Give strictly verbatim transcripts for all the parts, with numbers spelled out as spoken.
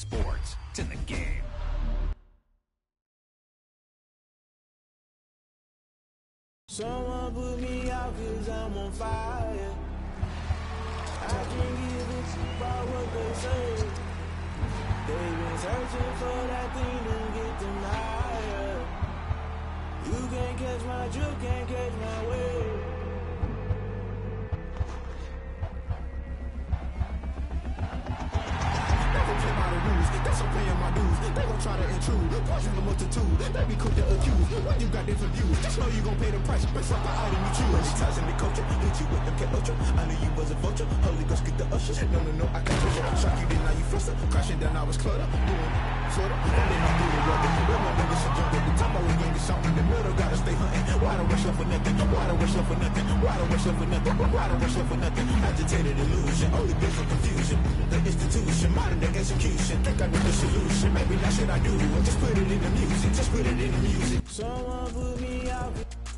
sports. It's in the game. Someone put me out cause I'm on fire. I can't give a shit about what they say. They've been searching for that thing to get them higher. You can't catch my drift, can't catch my wave. Never play by the rules, that's I'm paying my dues. They gon' try to intrude, poison the multitude. They be quick to accuse, when you got different views. Just know you gon' pay the price, based off the item you choose. Advertising the culture, hit you with them cat ultra. I knew you was a vulture, Holy Ghost get the usher. No, no, no, I can't touch you. Shock you, then now you fluster. Crashing down, I was clutter. Doing Florida, and then I do the rubber. When my niggas should jump at the top, I was young and something. In the middle, gotta stay hunting. Why don't rush up for nothing? Why don't rush up for nothing? Why don't rush up for nothing? Why don't rush up for nothing? Agitated illusion, only been for confusion. The institution, modern day execution. Think I know the solution. Maybe that's what I do. Just put it in the music. Just put it in the music. Someone put me out.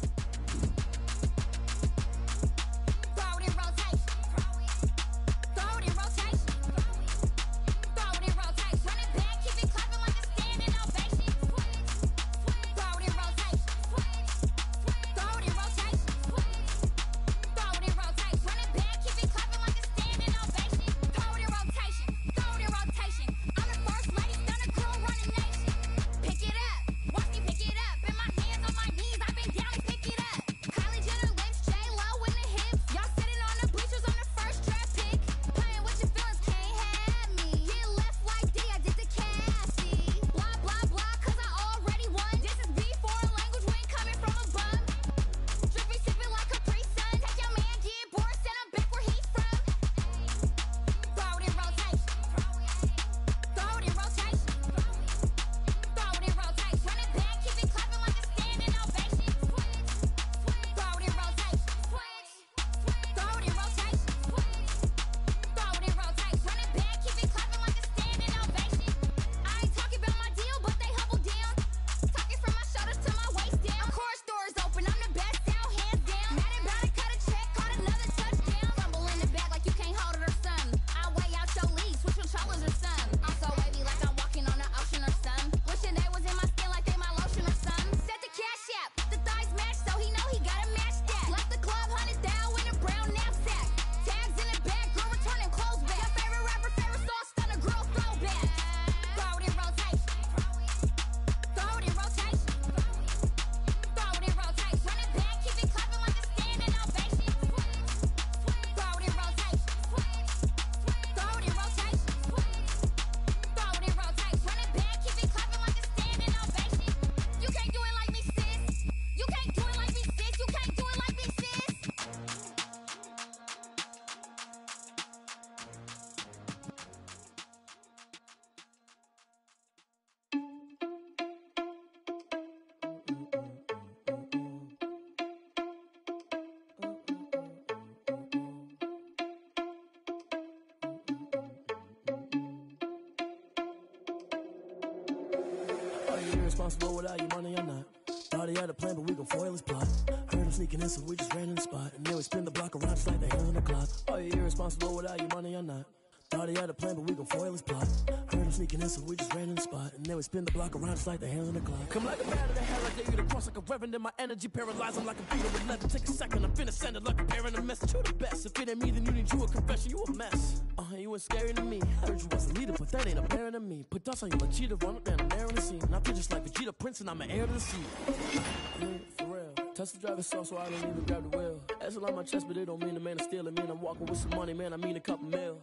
Irresponsible without you money or not. Thought he had a plan, but we gon' foil his plot. Heard him sneaking in, so we just ran in the spot. And then we spin the block around just like the hand on the clock. Are you irresponsible without you money or not? Thought he had a plan, but we gon' foil his plot. Heard him sneaking in, so we just ran in the spot. And then we spin the block around just like the hand on the clock. Come like a bat of the hell, I gave you the cross like a reverend. And my energy paralyzed, I'm like a beetle with leather. Take a second, I'm finna send it like a parent a message. You the best, if it ain't me, then you need you a confession. You a mess, uh-huh, you ain't scary to me. Heard you was a leader, but that ain't apparent to me. Put dust on you like cheetah, run up down the air in the scene. And I feel just like Vegeta Prince, and I'm an heir to the sea. Yeah, for real. Touch the driver's sauce, so I don't even grab the wheel. That's on my chest, but it don't mean the man is stealing. Man, I'm walking with some money, man, I mean a couple mil.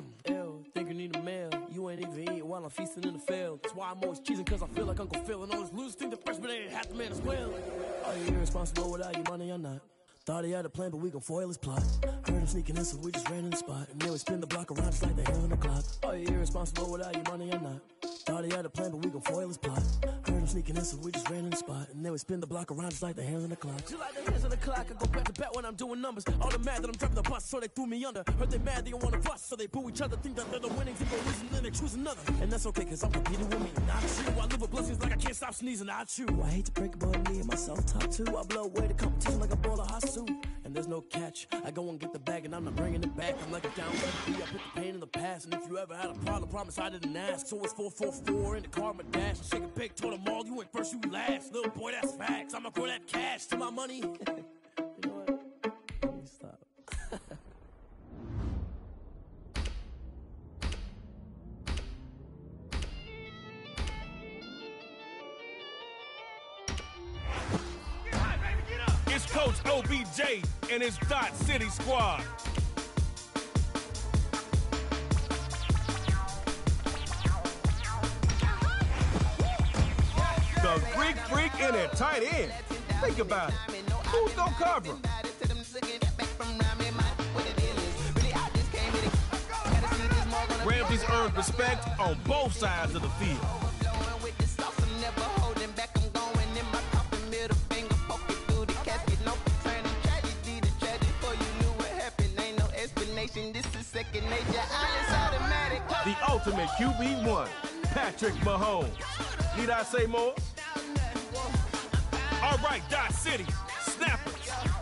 Ew, think you need a meal. You ain't even eating while I'm feasting in the field. That's why I'm always cheesing, cause I feel like Uncle Phil. And all those losers think the freshman ain't half the man as well. Are you irresponsible without your money or not? Thought he had a plan, but we gon' foil his plot. Heard him sneaking in, so we just ran in the spot. And then we spin the block around just like the hand on the clock. Are you irresponsible without your money or not? Thought he had a plan, but we gon' foil his plot. Heard him sneaking in, so we just ran in the spot. And then we spin the block around just like the hands on the clock. Just like the hands on the clock, I go back to back when I'm doing numbers. All the mad that I'm driving the bus, so they threw me under. Heard they mad, they don't wanna bust, so they boo each other. Think that they're the winning team, but losing, then they choose another. And that's okay, cause I'm competing with me. Not you, I live with blessings like I can't stop sneezing. Not you. I hate to break it, but me and myself talk too. I blow away the competition like a ball of hot soup. And there's no no catch. I go and get the bag and I'm not bringing it back. I'm like a down lefty, I put the pain in the past. And if you ever had a problem, promise I didn't ask. So it's four four four in the car, my dash. I shake a big, told them all, you went first, you last. Little boy, that's facts. I'ma grow that cash to my money. You know what? Let me stop. It's Coach O B J and his Dot City squad. The Greek Freak in at tight end. Think about it. Who's gonna cover him? Ramsey's earned respect on both sides of the field. This is second nature, it's automatic. The ultimate Q B one, Patrick Mahomes. Need I say more? All right, Dot City, snappers.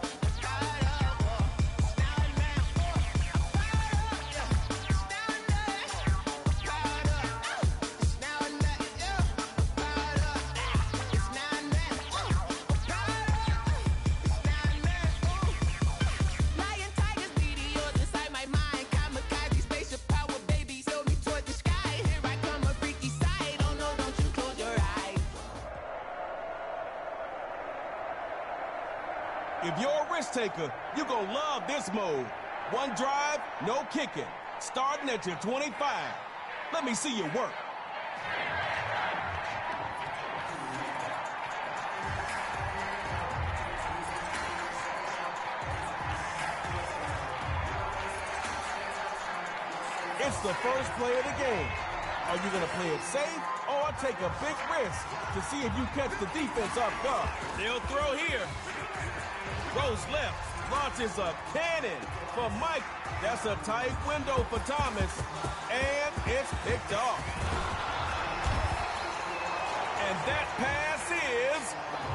If you're a risk taker, you're gonna love this mode. One drive, no kicking. Starting at your twenty-five. Let me see you work. It's the first play of the game. Are you gonna play it safe or take a big risk to see if you catch the defense off guard? They'll throw here. Goes left, launches a cannon for Mike. That's a tight window for Thomas, and it's picked off. And that pass is...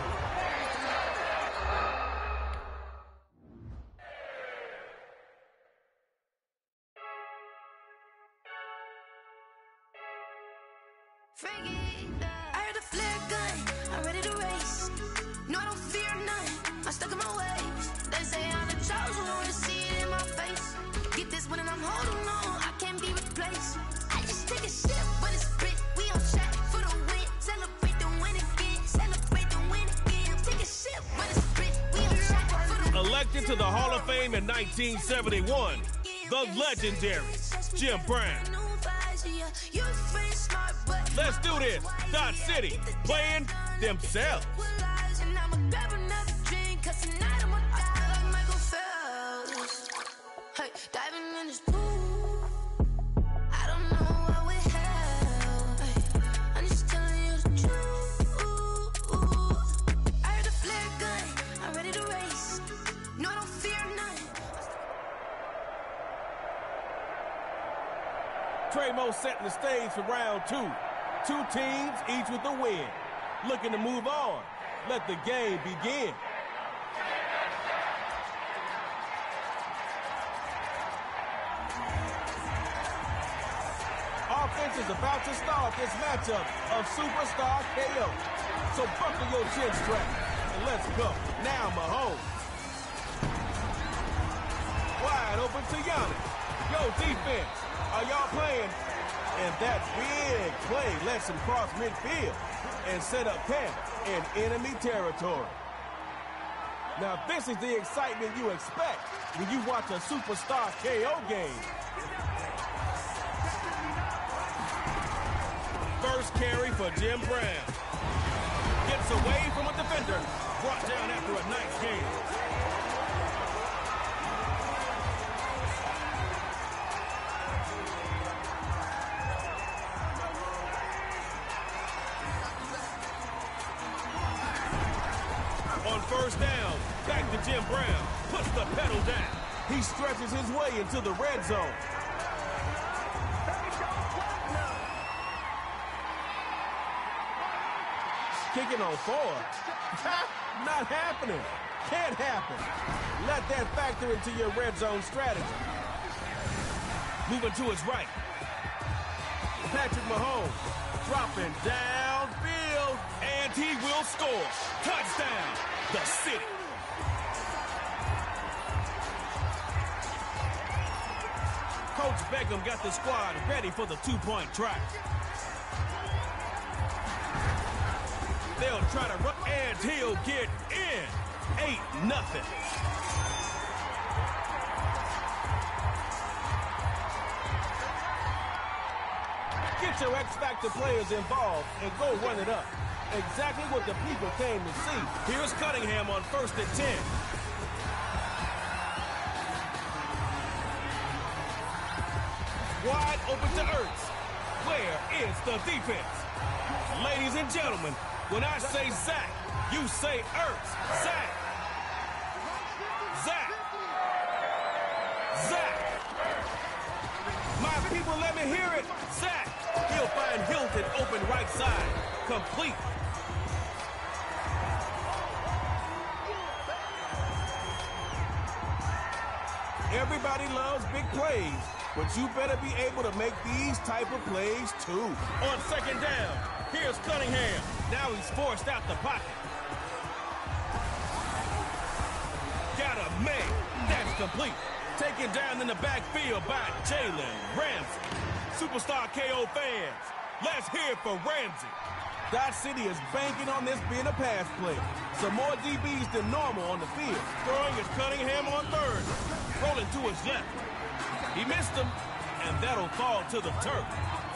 I heard a flare gun, I'm ready to race. No, I don't fear none, I'm stuck in my ways. They say I'm the chosen one, to see it in my face. Get this one and I'm holding on, I can't be replaced. I just take a sip when it's split, we on track for the win. Celebrate the win again, celebrate the win again. Take a sip when it's split, we on track for the win. Elected to the Hall of Fame in nineteen seventy-one, the legendary Jim Brown. Let's do this. Dot City playing themselves. Hey, diving in this pool. I don't know what we have. Hey, I'm just telling you the truth. I heard a flare gun, I'm ready to race. No, I don't fear none. Tremo setting the stage for round two. Two teams, each with a win. Looking to move on. Let the game begin. Offense is about to start this matchup of Superstar K O. So buckle your chin strap and let's go. Now Mahomes. Wide open to Giannis. Yo, defense, are y'all playing? And that big play lets him cross midfield and set up camp in enemy territory. Now this is the excitement you expect when you watch a Superstar K O game. First carry for Jim Brown. Gets away from a defender. Brought down after a nice game. On first down, back to Jim Brown. Puts the pedal down. He stretches his way into the red zone. Kicking on four. Not happening. Can't happen. Let's let that factor into your red zone strategy. Moving to his right. Patrick Mahomes dropping downfield, and he will score. Touchdown, the City. Coach Beckham got the squad ready for the two-point try. They'll try to run, and he'll get in. Eight nothing. Get your X-Factor players involved and go run it up. Exactly what the people came to see. Here's Cunningham on first and ten. Wide open to Ertz. Where is the defense? Ladies and gentlemen, when I say Zach, you say Ertz. Zach. Zach. Zach. My people, let me hear it. Zach. He'll find Hilton open right side. Complete. Everybody loves big plays, but you better be able to make these type of plays too. On second down, here's Cunningham. Now he's forced out the pocket. Got a man. That's complete. Taken down in the backfield by Jalen Ramsey. Superstar K O fans, let's hear it for Ramsey. Dodge City is banking on this being a pass play. Some more D Bs than normal on the field. Throwing is Cunningham on third. Rolling to his left. He missed him, and that'll fall to the turf.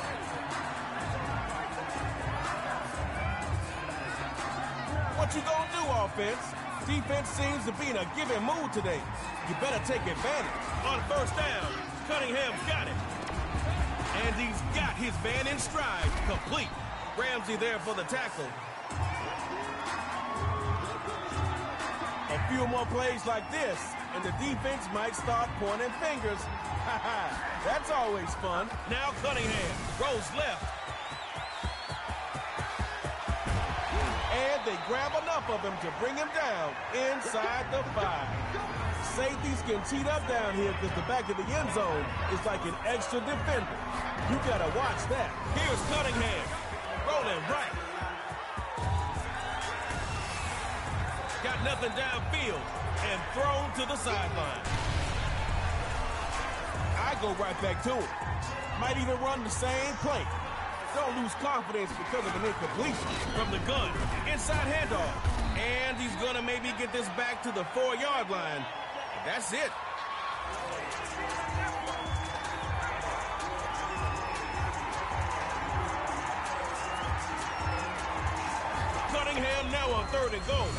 What you gonna do, offense? Defense seems to be in a giving mood today. You better take advantage. On first down, Cunningham's got it. And he's got his man in stride. Complete. Ramsey there for the tackle. A few more plays like this, and the defense might start pointing fingers. That's always fun. Now Cunningham rolls left. And they grab enough of him to bring him down inside the five. Safeties can cheat up down here because the back of the end zone is like an extra defender. You gotta watch that. Here's Cunningham. Rolling right. Got nothing downfield and thrown to the sideline. I go right back to it. Might even run the same play. Don't lose confidence because of an incompletion. From the gun, inside handoff. And he's gonna maybe get this back to the four-yard line. That's it. Cunningham now on third and goal.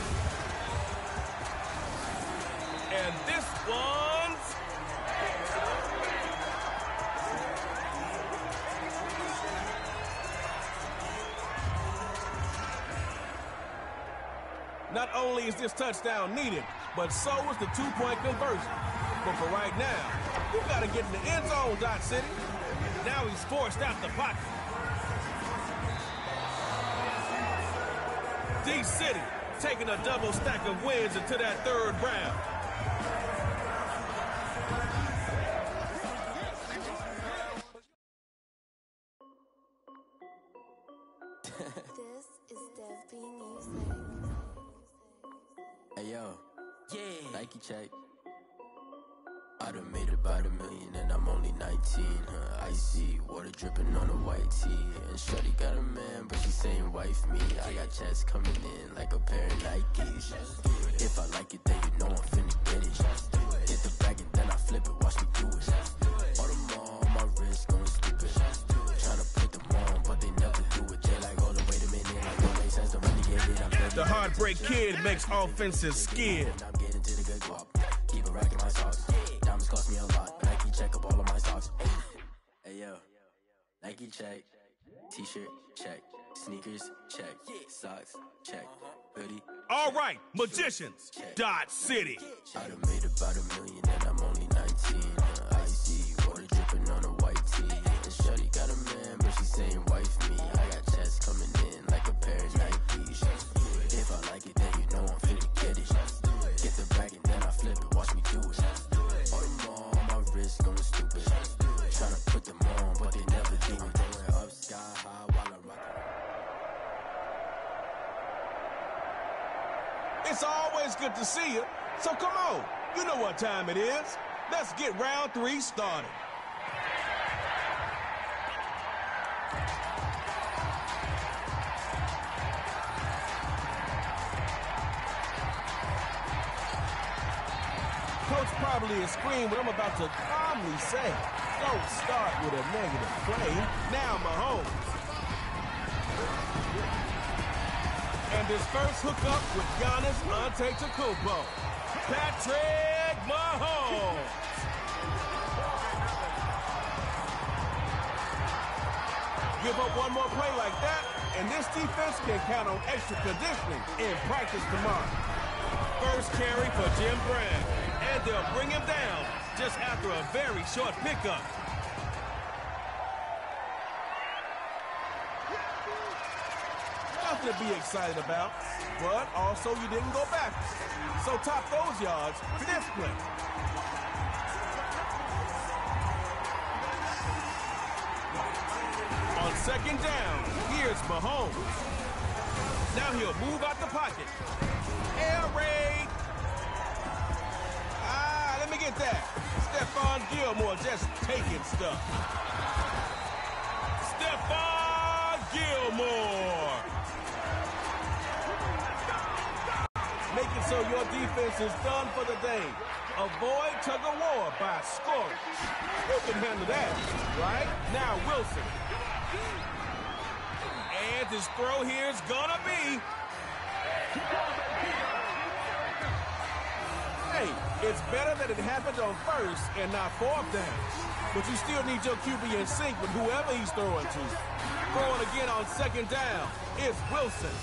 And this one's... Not only is this touchdown needed, but so is the two-point conversion. But for right now, you got to get in the end zone, Dodge City. Now he's forced out the pocket. D-City taking a double stack of wins into that third round. This is Dev B Music. Hey yo, yeah, Nike check. I done made about a million and I'm only nineteen. Huh? Icy water dripping on a white tee. And shorty got a man, but she saying wife me. I got checks coming in like a pair of Nikes. If I like it, then you know I'm finna get it. Hit the bag and then I flip it, watch me do it. All them all on my wrist going stupid. Tryna put them on, but they never do it. They like, hold on, wait a minute, like don't make sense to really get it. I'm the Heartbreak Kid makes offenses scared. I'm getting to the good guap. Keep a rack in my socks. Diamonds cost me a lot, but Nike check up all of my socks. Hey yo, Nike check. T-shirt check. Sneakers check. Socks check. Hoodie. All right, magicians. Dodge City. I done made about a million and I'm only nineteen. Uh, Icy water dripping on a white tee. And shorty got a man, but she saying wife me. I got checks coming in like a pair of Nikes. If I like it, then you know I'm finna get it. Get the bag and then I flip baby, watch me do it. All them all on my wrist going stupid. Tryna put them on, but they never do it. Throwing up sky high while I'm rocking. It's always good to see you, so come on. You know what time it is. Let's get round three started. Coach probably is screaming what I'm about to calmly say. Don't start with a negative play. Now Mahomes. And his first hookup with Giannis Antetokounmpo. Patrick Mahomes. Give up one more play like that, and this defense can count on extra conditioning in practice tomorrow. First carry for Jim Brown, and they'll bring him down just after a very short pickup. Nothing to be excited about, but also you didn't go backwards. So top those yards for this play. On second down, here's Mahomes. Now he'll move out the pocket. Air raid. Ah, let me get that. Stephon Gilmore just taking stuff. Stephon Gilmore. Make it so your defense is done for the day. Avoid tug-of-war by scoring. Who can handle that, right? Now Wilson. And his throw here is gonna be. Hey, it's better that it happened on first and not fourth down. But you still need your Q B in sync with whoever he's throwing to. Throwing again on second down is Wilson.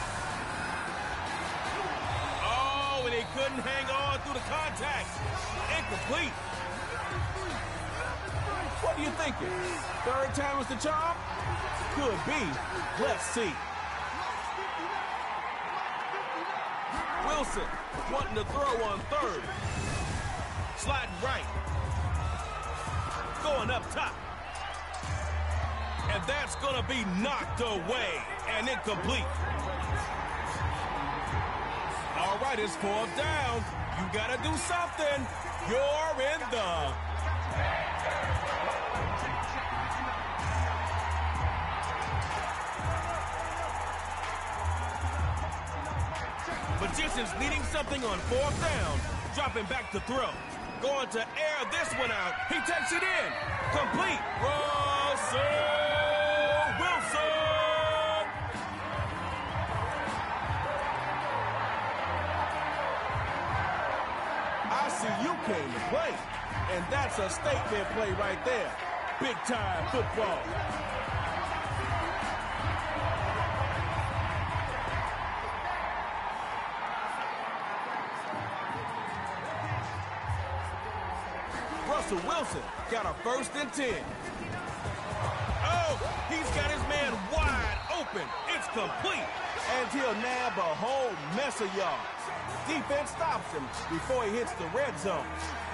And he couldn't hang on through the contact. Incomplete. What are you thinking? Third time was the charm? Could be. Let's see. Wilson wanting to throw on third. Sliding right. Going up top. And that's going to be knocked away and incomplete. All right, it's fourth down. You got to do something. You're in the... Magicians needing something on fourth down. Dropping back to throw. Going to air this one out. He takes it in. Complete. Russell Wilson. I see you came to play, and that's a statement play right there. Big time football. Russell Wilson got a first and ten. Oh, he's got his man wide open. It's complete. And he'll nab a whole mess of yards. Defense stops him before he hits the red zone.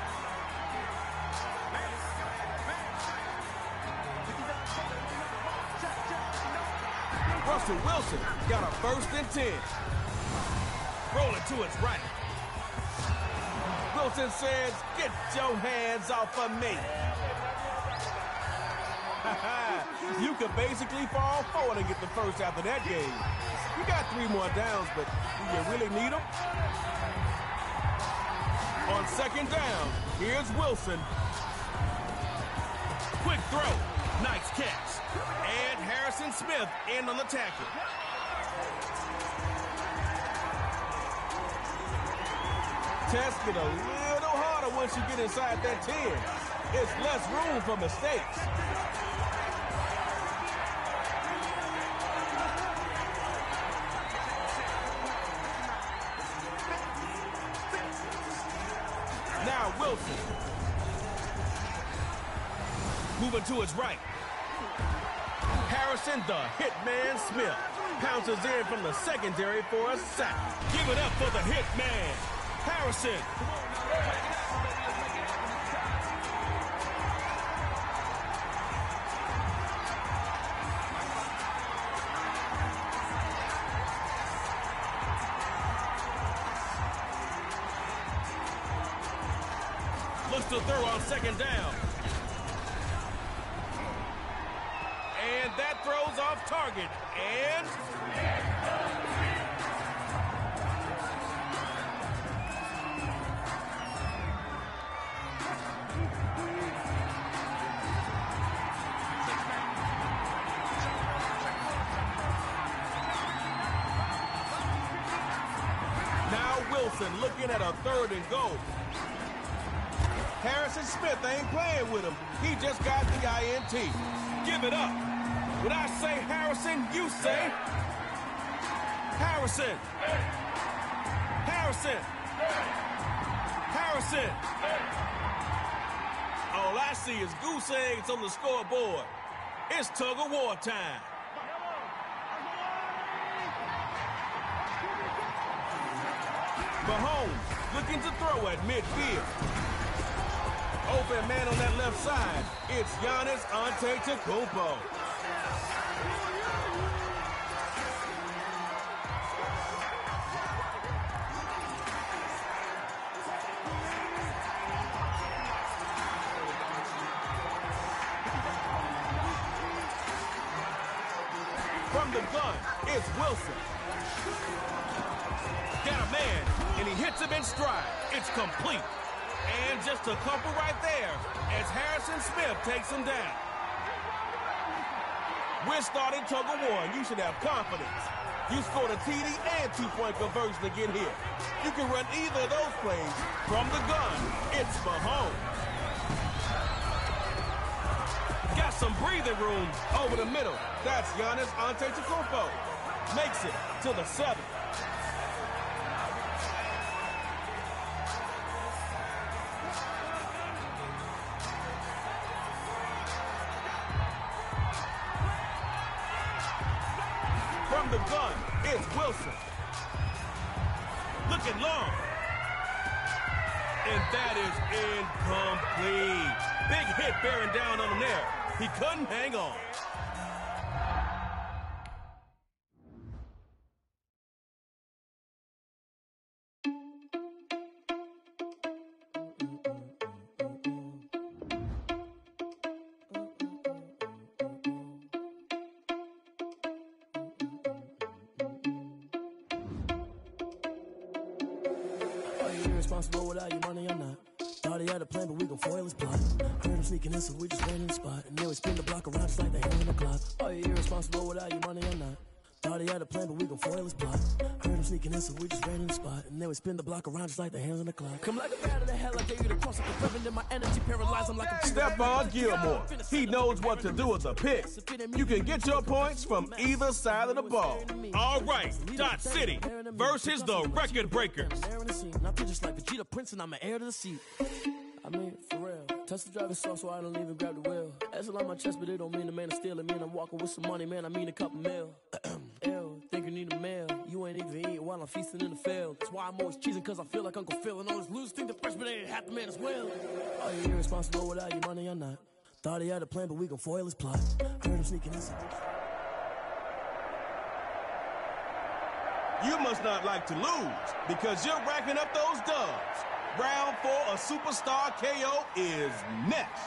Russell Wilson got a first and ten. Rolling to his right. Wilson says, get your hands off of me. You could basically fall forward and get the first after that game. You got three more downs, but do you really need them? On second down, here's Wilson. Quick throw. Nice catch. And Harrison Smith in on the tackle. Tests get a little harder once you get inside that ten. It's less room for mistakes. Now Wilson. Moving to his right. Harrison, the hitman Smith, pounces in from the secondary for a sack. Give it up for the hitman. Harrison. to throw on second down. And that throws off target. And... Wilson looking at a third and goal. Harrison Smith ain't playing with him. He just got the I N T. Give it up. When I say Harrison, you say Harrison. Harrison. Harrison. All I see is goose eggs on the scoreboard. It's tug-of-war time. Mahomes looking to throw at midfield. Open man on that left side. It's Giannis Antetokounmpo. From the gun, it's Wilson. Got a man, and he hits him in stride. It's complete. And just a couple right there as Harrison Smith takes him down. We're starting tug-of-war, and you should have confidence. You scored a T D and two-point conversion to get here. You can run either of those plays from the gun. It's Mahomes. Got some breathing room over the middle. That's Giannis Antetokounmpo. Makes it to the seven. From the gun, it's Wilson. Looking long. And that is incomplete. Big hit bearing down on him there. He couldn't hang on. Irresponsible without your money, I'm not. Thought he had a plan, but we gon' foil his plot. Heard him sneaking in, so we just ran in the spot. And then we spin the block around just like the hands on the clock. Oh, you're irresponsible without your money, I'm not. Thought he had a plan, but we gon' foil his plot. Heard him sneaking in, so we just ran in the spot. And then we spin the block around just like the hands on the clock. Come like a bat of the hell, I gave you the cross. I'm fervent in my energy, paralyzed, I'm like a... Stephon Gilmore. He knows what to do with a pick. You can get your points from either side of the ball. All right, Dot City versus the Record Breakers. I feel just like Vegeta Prince and I'm an heir to the seat. I mean, for real. Touch the driver's soft so I don't even grab the wheel. That's a lot on my chest, but it don't mean the man is stealing. Man, I'm walking with some money, man, I mean a couple mil. Ew, think you need a meal. You ain't even eating while I'm feasting in the field. That's why I'm always cheesing, cause I feel like Uncle Phil. And all those losers think the freshman ain't half the man as well. Oh, you're irresponsible without your money, I'm not. Thought he had a plan, but we gon' foil his plot. Heard him sneaking in. You must not like to lose because you're racking up those dubs. Round four of Superstar K O is next.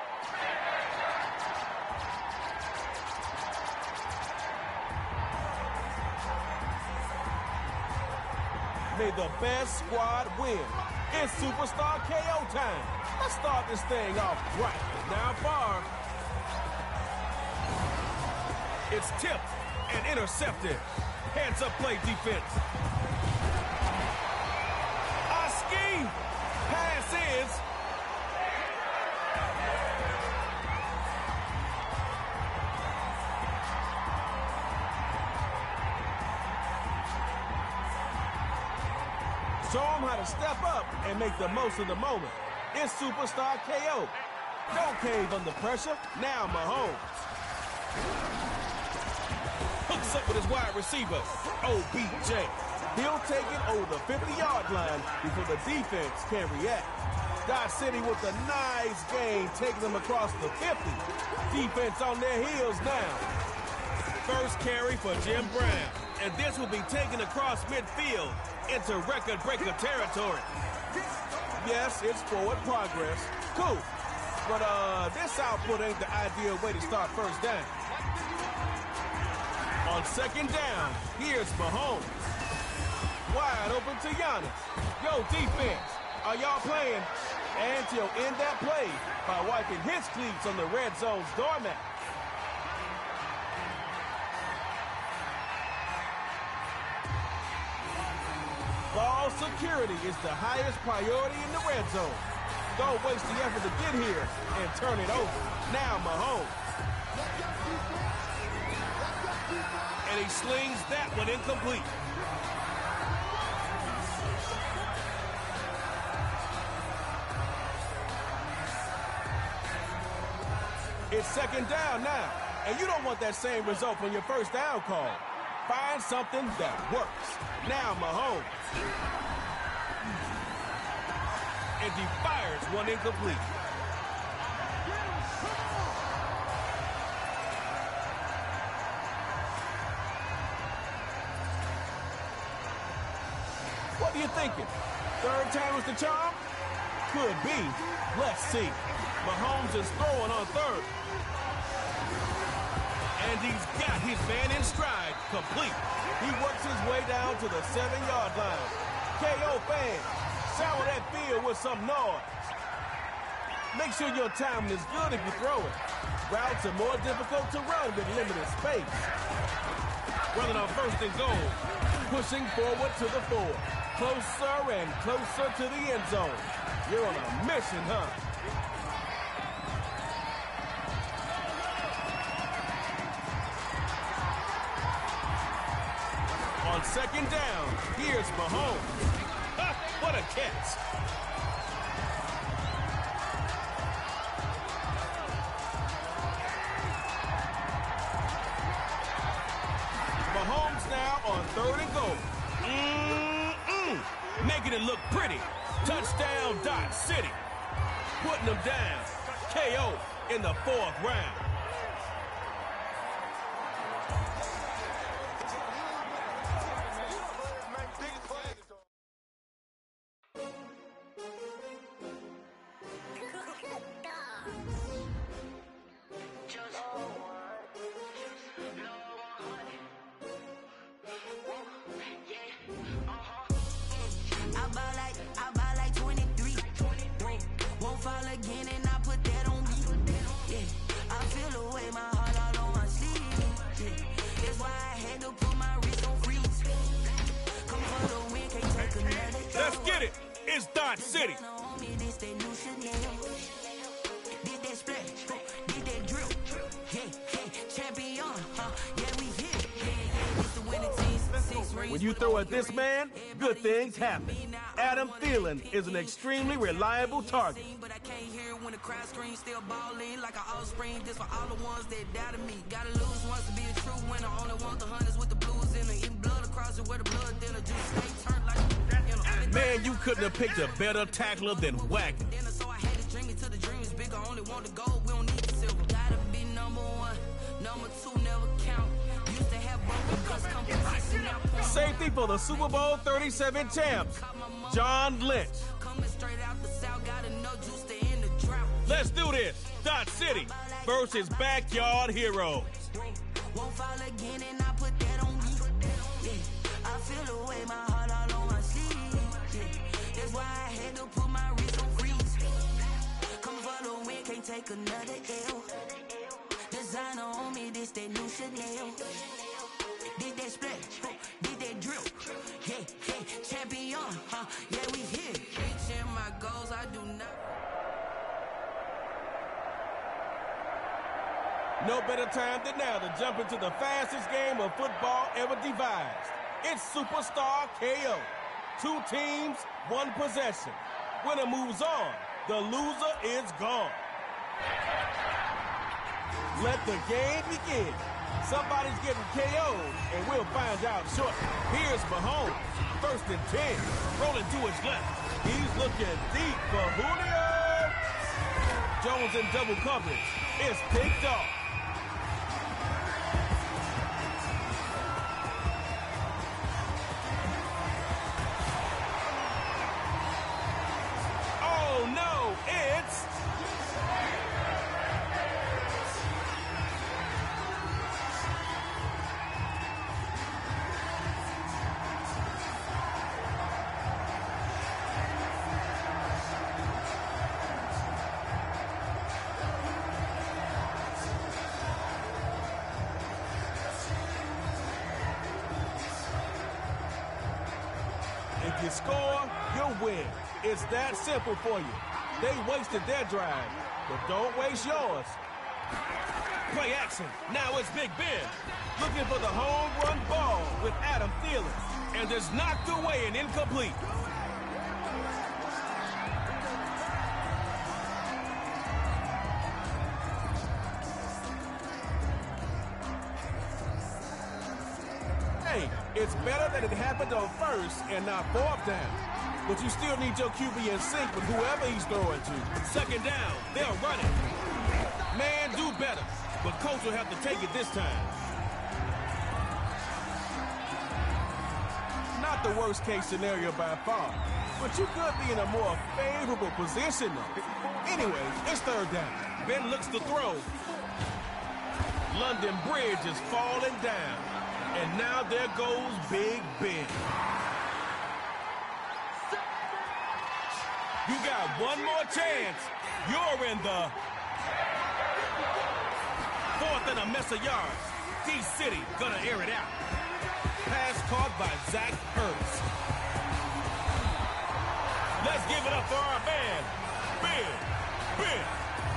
May the best squad win. It's Superstar K O time. Let's start this thing off right. Now far. It's tipped and intercepted. Hands up play defense. Oski. Pass is. Show them how to step up and make the most of the moment. It's Superstar K O. Don't cave under pressure. Now Mahomes. Hooks up with his wide receiver, O B J. He'll take it over the fifty-yard line before the defense can react. Dot City with a nice gain, taking them across the fifty. Defense on their heels now. First carry for Jim Brown, and this will be taken across midfield into record breaker territory. Yes, it's forward progress. Cool. But uh, this output ain't the ideal way to start first down. On second down, here's Mahomes. Wide open to Giannis. Yo, defense, are y'all playing? And he'll end that play by wiping his cleats on the red zone's doormat. Ball security is the highest priority in the red zone. Don't waste the effort to get here and turn it over. Now Mahomes. And he slings that one incomplete. It's second down now, and you don't want that same result on your first down call. Find something that works. Now Mahomes. And he fires one incomplete. What are you thinking? Third time was the charm? Could be. Let's see. Mahomes is throwing on third. And he's got his man in stride, complete. He works his way down to the seven-yard line. K O fans, shower that field with some noise. Make sure your timing is good if you throw it. Routes are more difficult to run with limited space. Running on first and goal, pushing forward to the four. Closer and closer to the end zone. You're on a mission, huh? On second down, here's Mahomes. Ha, what a catch. Mahomes now on third and goal. Mm-mm. Making it look pretty. Touchdown, Dot City. Putting them down. K O in the fourth round. Let's get it. It's Dot City. When you throw at this man, good things happen. Adam Thielen is an extremely reliable target. But I can't hear when the crowd screams, still balling like an offspring. This for all the ones that doubted me. Gotta lose once to be a true winner. Only want the hunters with the blues in it. Eating blood across it where the blood dinner. Just stay turned like you know. Man, you couldn't have picked a better tackler than Wagner. So I had to dream it till the dream is bigger. Only want the gold, we don't need the silver. Gotta be number one. Number two never count. Used to have both because competition now. Safety for the Super Bowl thirty-seven champs, John Lynch. Coming straight out the south, gotta know juice to end the drought. Let's do this. Dot City versus backyard heroes. Won't fall again and I put that on me. Yeah, I feel the way my heart all on my sleeve. Yeah, that's why I had to put my wrist on freeze. Come for the win, can't take another L. Designer on me, this that new Chanel. Did that splash, did that drill. Yeah, yeah, champion, huh? Yeah, we here. Reaching my goals, I do not. No better time than now to jump into the fastest game of football ever devised. It's Superstar K O. Two teams, one possession. Winner moves on. The loser is gone. Let the game begin. Somebody's getting K O'd, and we'll find out shortly. Here's Mahomes, first and ten, rolling to his left. He's looking deep for Julio. Jones in double coverage. It's picked off. you score, you win. It's that simple for you. They wasted their drive, but don't waste yours. Play action. Now it's Big Ben looking for the home run ball with Adam Thielen, and is knocked away and incomplete. Hey, it's better that it happened on first and not fourth down. But you still need your Q B in sync with whoever he's throwing to. Second down, they'll run it. Man, do better. But coach will have to take it this time. Not the worst case scenario by far, but you could be in a more favorable position though. Anyway, it's third down. Ben looks to throw. London Bridge is falling down. And now there goes Big Ben. You got one more chance. You're in the fourth and a mess of yards. D-City gonna air it out. Pass caught by Zach Ertz. Let's give it up for our man, Ben. Ben.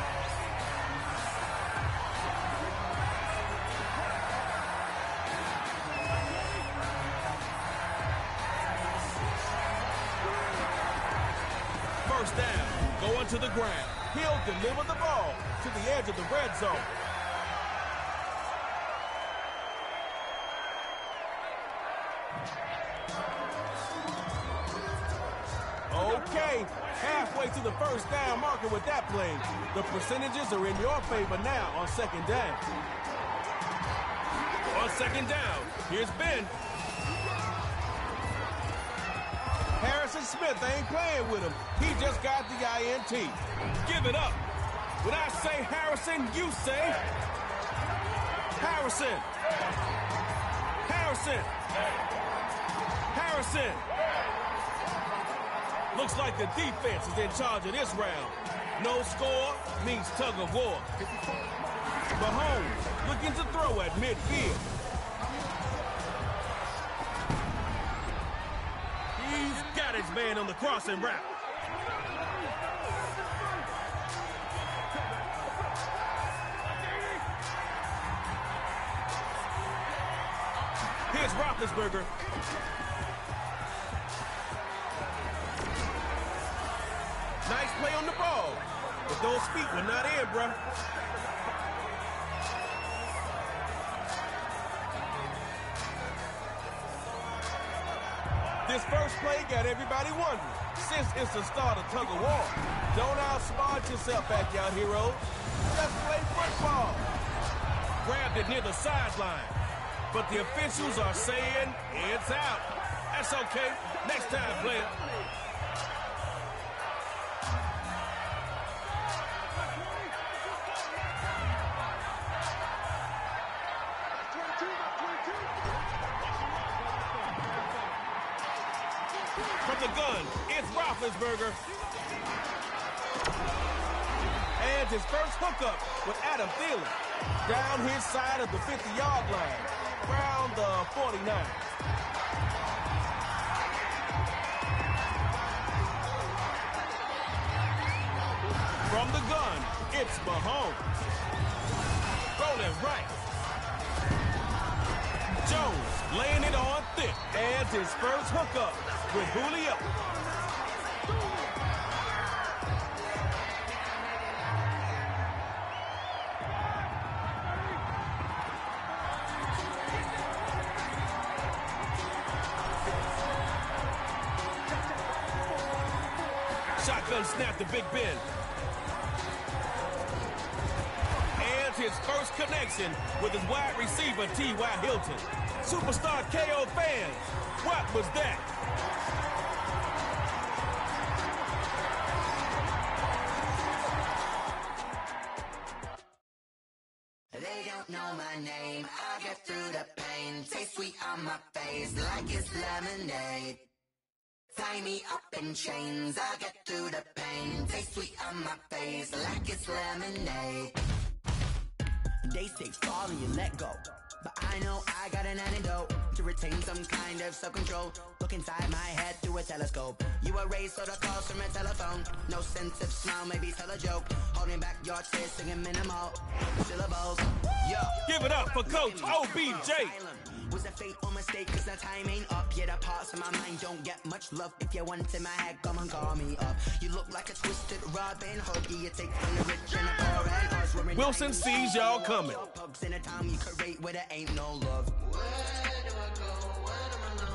First down, going to the ground. He'll deliver the ball to the edge of the red zone. Okay, halfway to the first down marker with that play. The percentages are in your favor now on second down. On second down, here's Ben. Harrison Smith ain't playing with him. He just got the I N T. Give it up. When I say Harrison, you say Harrison. Harrison. Harrison. Looks like the defense is in charge of this round. No score means tug of war. Mahomes looking to throw at midfield. He's got his man on the crossing route. Here's Roethlisberger. Nice play on the ball, but those feet were not in, bro. This first play got everybody wondering, since it's the start of tug of war. Don't outsmart yourself, backyard heroes. Just play football. Grabbed it near the sideline, but the officials are saying it's out. That's okay. Next time, player. From the gun, it's Roethlisberger. And his first hookup with Adam Thielen. Down his side of the fifty-yard line. Around the forty-nine. From the gun, it's Mahomes. Rolling right. Jones laying it on thick. And his first hookup with Julio. Shotgun snap to Big Ben. And his first connection with his wide receiver, T Y Hilton. Superstar K O fans, what was that? They don't know my name, I get through the pain. Taste sweet on my face like it's lemonade. Tie me up in chains, I get through the pain. Taste sweet on my face like it's lemonade. They say fall and you let go, but I know I got an antidote to retain some kind of self-control. Look inside my head through a telescope. You erase all the calls from a telephone. No sense of smile, maybe tell a joke. Holding back your tears, singing minimal syllables. Yo, give it up for Coach O B J. Was a fate or mistake, cause the time ain't up. Yet the parts of my mind don't get much love. If you want in my head, come and call me up. You look like a twisted Robin Hood. You take from the rich and the poor and us. Wilson sees y'all coming. Pugs in a town you create where there ain't no love. Where do I go? Where do I know?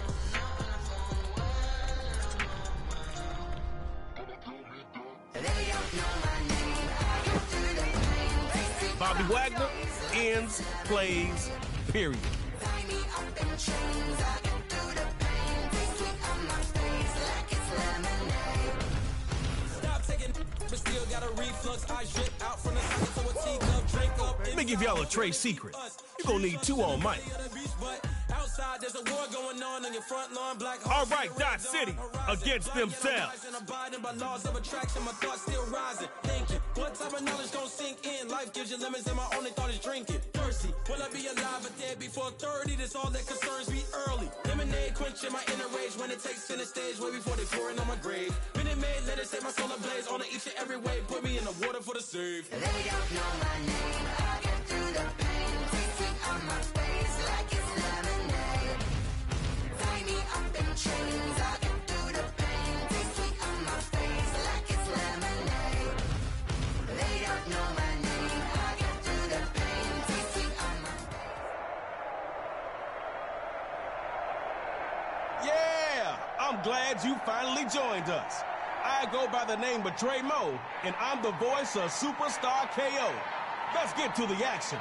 They don't know my name. I go through the pain. Bobby Wagner ends plays, period. Tie me up in chains. I go through the pain. They sweet on my face like it's lemonade. Stop taking, but still got a reflux. I drip out from the socket to a teacup. Drink up. Let me give y'all a trade secret. You're gonna need two on mic. Outside, there's a war going on on your front lawn. Black all right, Dot City against themselves. And abiding by laws of attraction, my thoughts still rising. Thinking, what type of knowledge gon' sink in? Life gives you lemons, and my only thought is drinking. Thirsty, will I be alive or dead before thirty? That's all that concerns me early. Lemonade quenching my inner rage when it takes center stage, way before they pouring on my grave. Minute Maid, let it set my soul ablaze on each and every way. Put me in the water for the save. They don't know my name. I get through the pain. Taste sweet on my face like it's lemonade. Tie me up in chains. I get through the pain. Taste sweet on my face like it's lemonade. They don't know my name. I get through the pain. Taste sweet on my face. Yeah, I'm glad you finally joined us. I go by the name of Trey Mo, and I'm the voice of Superstar K O. Let's get to the action.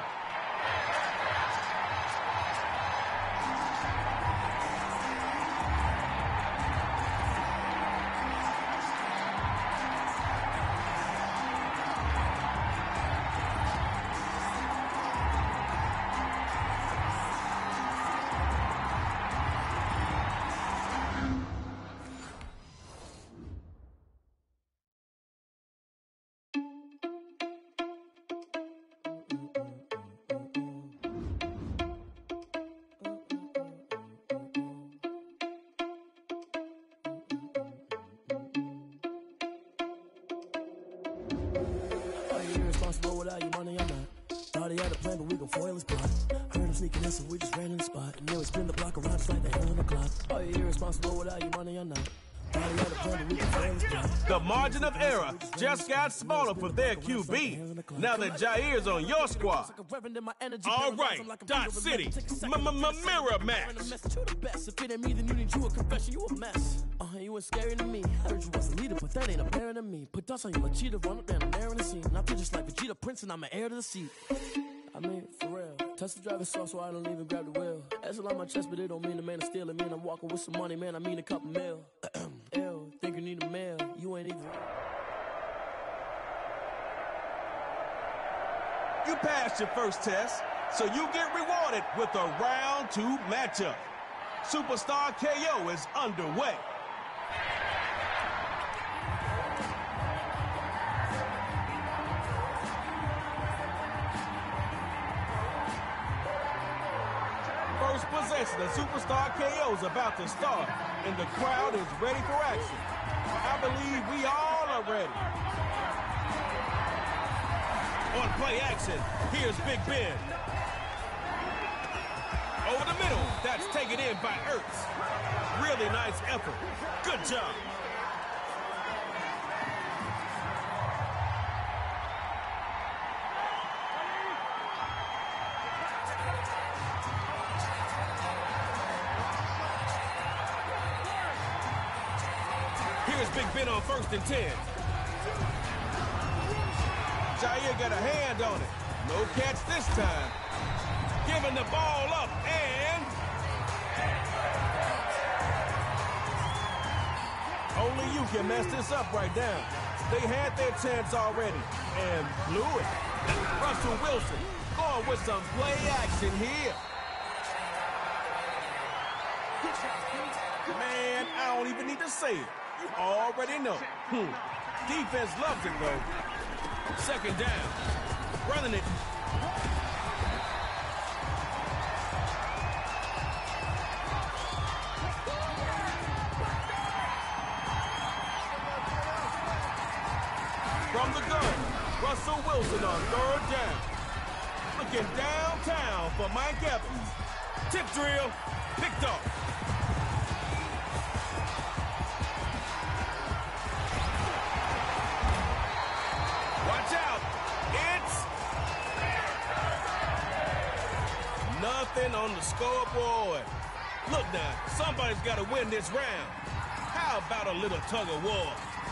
Without your money, I'm not. Thought he had a plan, but we gon' foil his plot. Heard him sneaking in, so we just ran in the spot. And then we spin the block around just like the hell on the clock. Oh, you're irresponsible without your money, I'm not. Thought he had a plan, but we gon' foil his plot. The margin of error just got smaller for their Q B. Now that Jair's on your squad. All right, Dot City, mirror match. If it ain't me, then you need you a confession, you a mess. Uh, you ain't scary to me. I heard you was a leader, but that ain't apparent to me. Put dust on you like cheetah, run up down, I'm there in the scene. And I feel just like Vegeta Prince, and I'm an heir to the seat. I mean, for real. Touch the driver's soft, so I don't even grab the wheel. That's a lot on my chest, but it don't mean the man is stealing. Mean I'm walking with some money, man. I mean a couple mil. Ew, think you need a mail. You ain't even. You passed your first test, so you get rewarded with a round two matchup. Superstar K O is underway. First possession of Superstar K O is about to start, and the crowd is ready for action. I believe we all are ready. On play action, here's Big Ben. Over the middle, that's taken in by Ertz. Really nice effort. Good job. Here's Big Ben on first and ten. Jair got a hand on it. No catch this time. Giving the ball up, and only you can mess this up right now. They had their chance already and blew it. Russell Wilson going with some play action here. Man, I don't even need to say it. You already know. Hmm. Defense loves it, though. Second down. Running it. From the gun, Russell Wilson on third down. Looking downtown for Mike Evans. Tip drill, picked off. Watch out, it's nothing on the scoreboard. Look now, somebody's got to win this round. How about a little tug of war?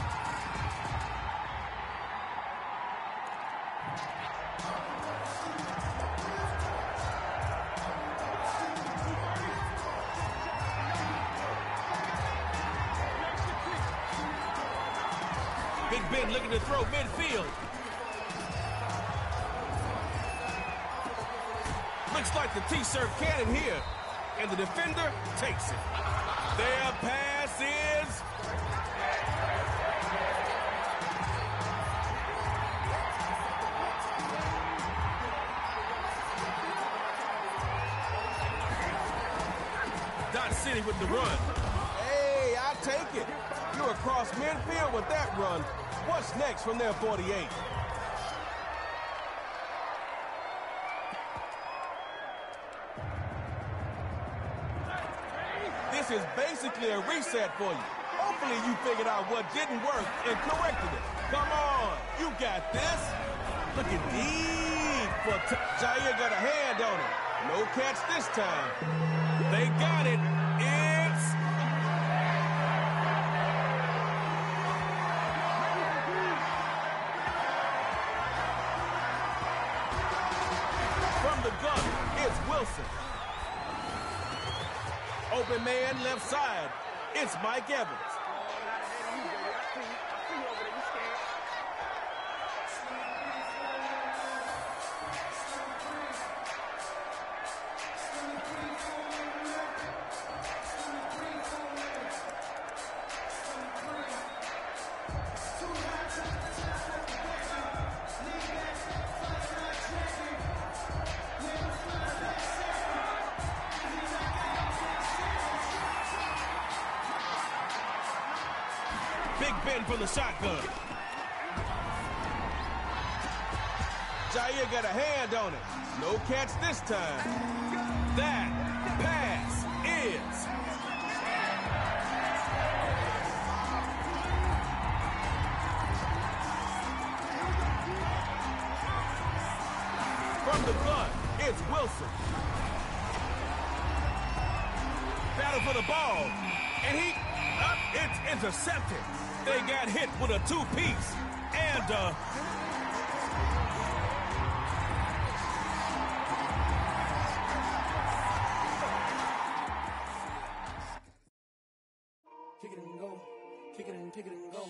Big Ben looking to throw midfield. Looks like the T-shirt cannon here. And the defender takes it. Their pass is... Dot City with the run. Hey, I take it. You're across midfield with that run. What's next from their forty-eight? This is basically a reset for you. Hopefully you figured out what didn't work and corrected it. Come on, you got this. Looking deep for t Jair got a hand on it. No catch this time. They got it. It's... From the gun, it's Wilson. Open man left side. It's Mike Evans. Big Ben from the shotgun. Jair got a hand on it. No catch this time. That pass is... From the gun, it's Wilson. Battle for the ball. And he... Up, it's intercepted. They got hit with a two-piece. And, uh... Kick it and go. Kick it and kick it and go.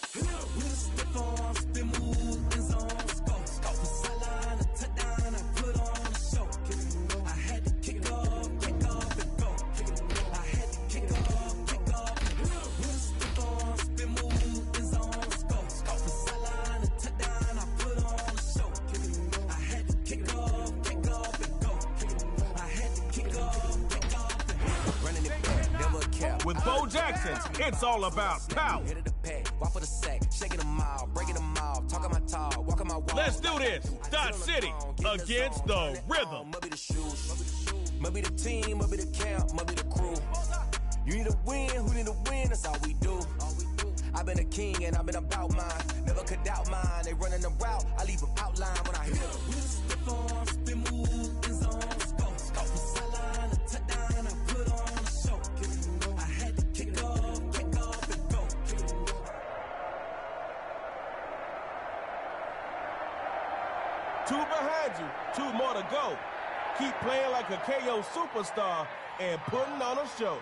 With Bo Jackson, it's all about power. Let's do this. Dot City against the Rhythm. Maybe the team, maybe the camp, maybe the crew. You need a win, who need a win, that's all we do. I've been a king and I've been about mine. Never could doubt mine. They running the route, I leave them outline when I hit them. Two behind you, two more to go. Keep playing like a K O superstar and putting on a show.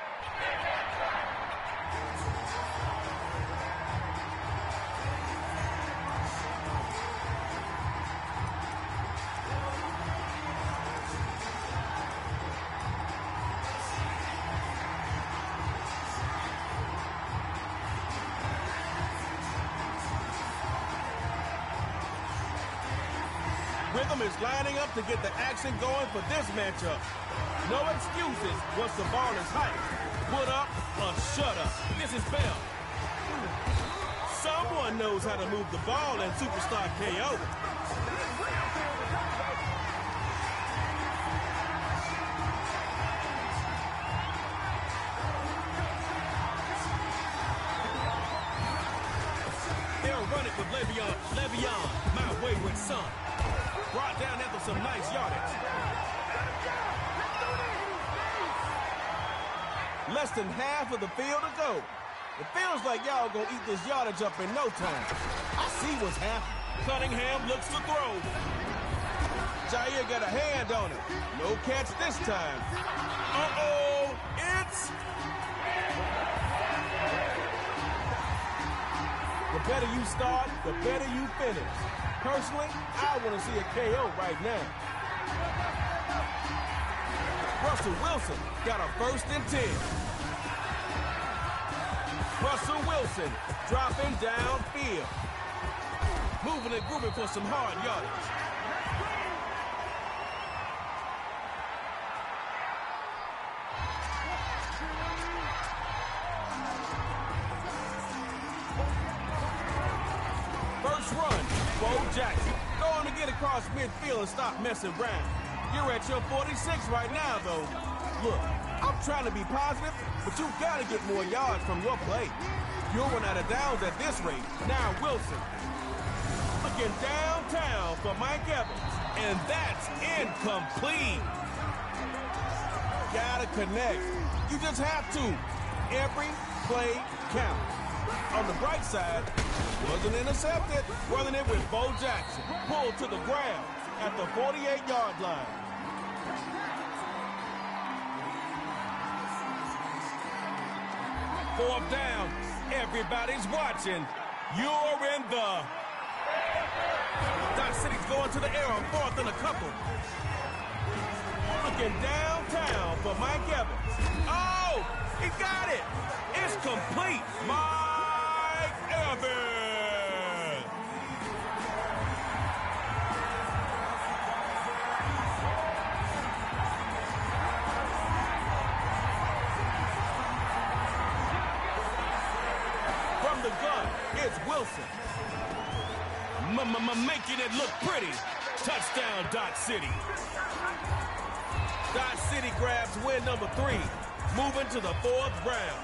Rhythm is lining up to get the action going for this matchup. No excuses once the ball is hyped. Put up or shut up. This is Bell. Someone knows how to move the ball in Superstar K O. They'll run it with Le'Veon. Le'Veon, my wayward son. Brought down after some nice yardage. Less than half of the field to go. It feels like y'all gonna eat this yardage up in no time. I see what's happening. Cunningham looks to throw. Jair got a hand on it. No catch this time. Uh-oh, it's... The better you start, the better you finish. Personally, I want to see a K O right now. Russell Wilson got a first and ten. Russell Wilson dropping downfield. Moving and grooving for some hard yardage. First run, Bo Jackson. Going to get across midfield and stop messing around. You're at your forty-six right now, though. Look, I'm trying to be positive, but you got to get more yards from your play. You'll run out of downs at this rate. Now Wilson. Looking downtown for Mike Evans. And that's incomplete. Gotta connect. You just have to. Every play counts. On the bright side, wasn't intercepted. Running it with Bo Jackson. Pulled to the ground at the forty-eight yard line. Fourth down. Everybody's watching. You're in the... Dot City's going to the air on fourth and a couple. Looking downtown for Mike Evans. Oh, he got it. It's complete. Mike Evans. From the gun, it's Wilson. M-m-m-making it look pretty. Touchdown, Dot City. Dot City grabs win number three, moving to the fourth round.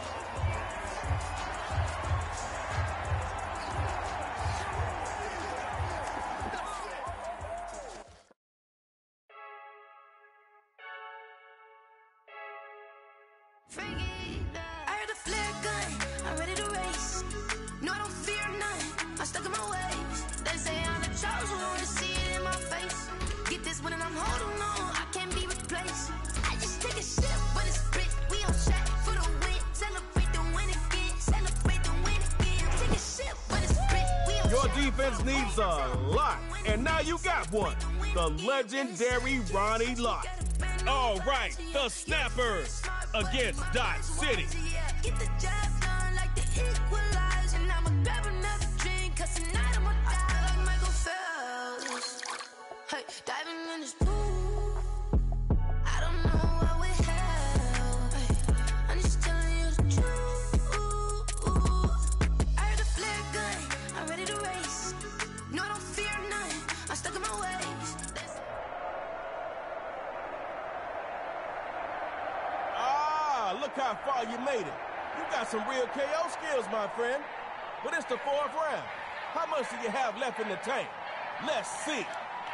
I heard the flare gun, I'm ready to race. No, I don't fear none, I'm stuck in my ways. They say I'm the chosen one, to see it in my face. Get this one and I'm holding on, I can't be replaced. I just take a sip, but it's split. We on track for the win. Celebrate the win again, celebrate the win again. Take a sip, but it's split. We on Your track defense for the needs win. a lot, and now you got one. The legendary Ronnie Lott. All right, the snappers against Dot City. Get the job done like the equalizer. And I'ma grab another drink, cause tonight I'ma die like Michael Phelps. Hey, diving in this pool. I don't know what would help. Hey, I'm just telling you the truth. I heard the flare gun, I'm ready to race. No, I don't fear none, I'm stuck in my ways. Ah, look how far you made it. You got some real K O skills, my friend. But it's the fourth round. How much do you have left in the tank? Let's see.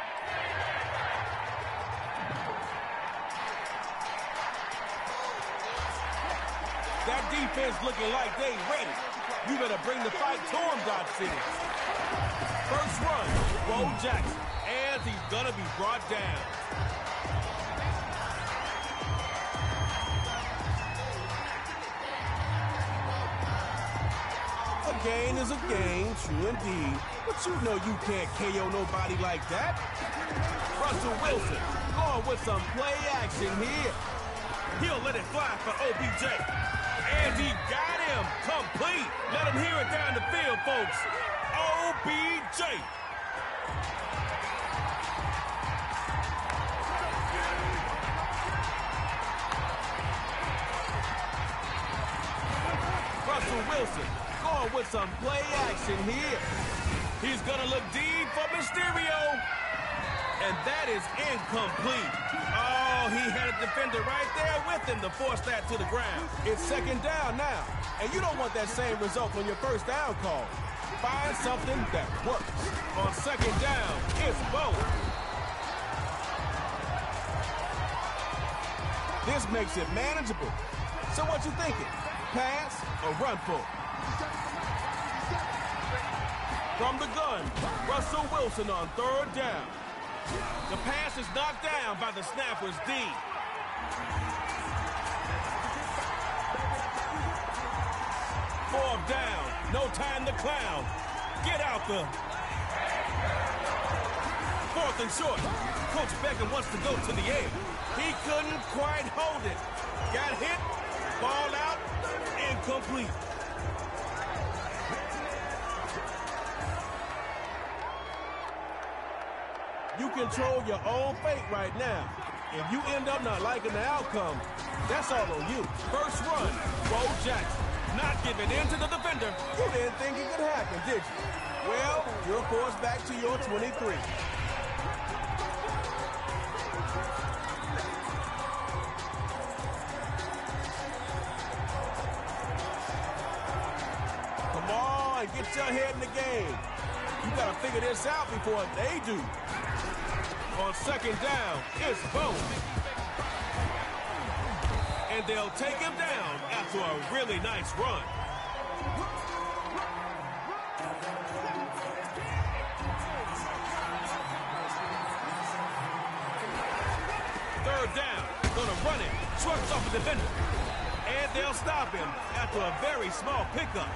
That defense looking like they ready. You better bring the fight to him, Dot City. First run, Bo Jackson. And he's gonna be brought down. A gain is a gain, true indeed. But you know you can't K O nobody like that. Russell Wilson going with some play action here. He'll let it fly for O B J. And he got him complete. Let him hear it down the field, folks. O B J. Russell Wilson going with some play action here. He's gonna look deep for Mysterio. And that is incomplete. Oh, he had a defender right there with him to force that to the ground. It's second down now, and you don't want that same result on your first down call. Find something that works. On second down, it's both. This makes it manageable. So what you thinking? Pass or run for it? From the gun, Russell Wilson on third down. The pass is knocked down by the snapper's D. Fourth down, no time to clown. Get out the... Fourth and short. Coach Beckham wants to go to the air. He couldn't quite hold it. Got hit, ball out, incomplete. You control your own fate right now. If you end up not liking the outcome, that's all on you. First run, Bo Jackson, not giving in to the defender. You didn't think it could happen, did you? Well, you're forced back to your twenty-three. Come on, get your head in the game. You gotta figure this out before they do. On second down, it's Bo. And they'll take him down after a really nice run. Third down, gonna run it, shrugs off a defender. And they'll stop him after a very small pickup.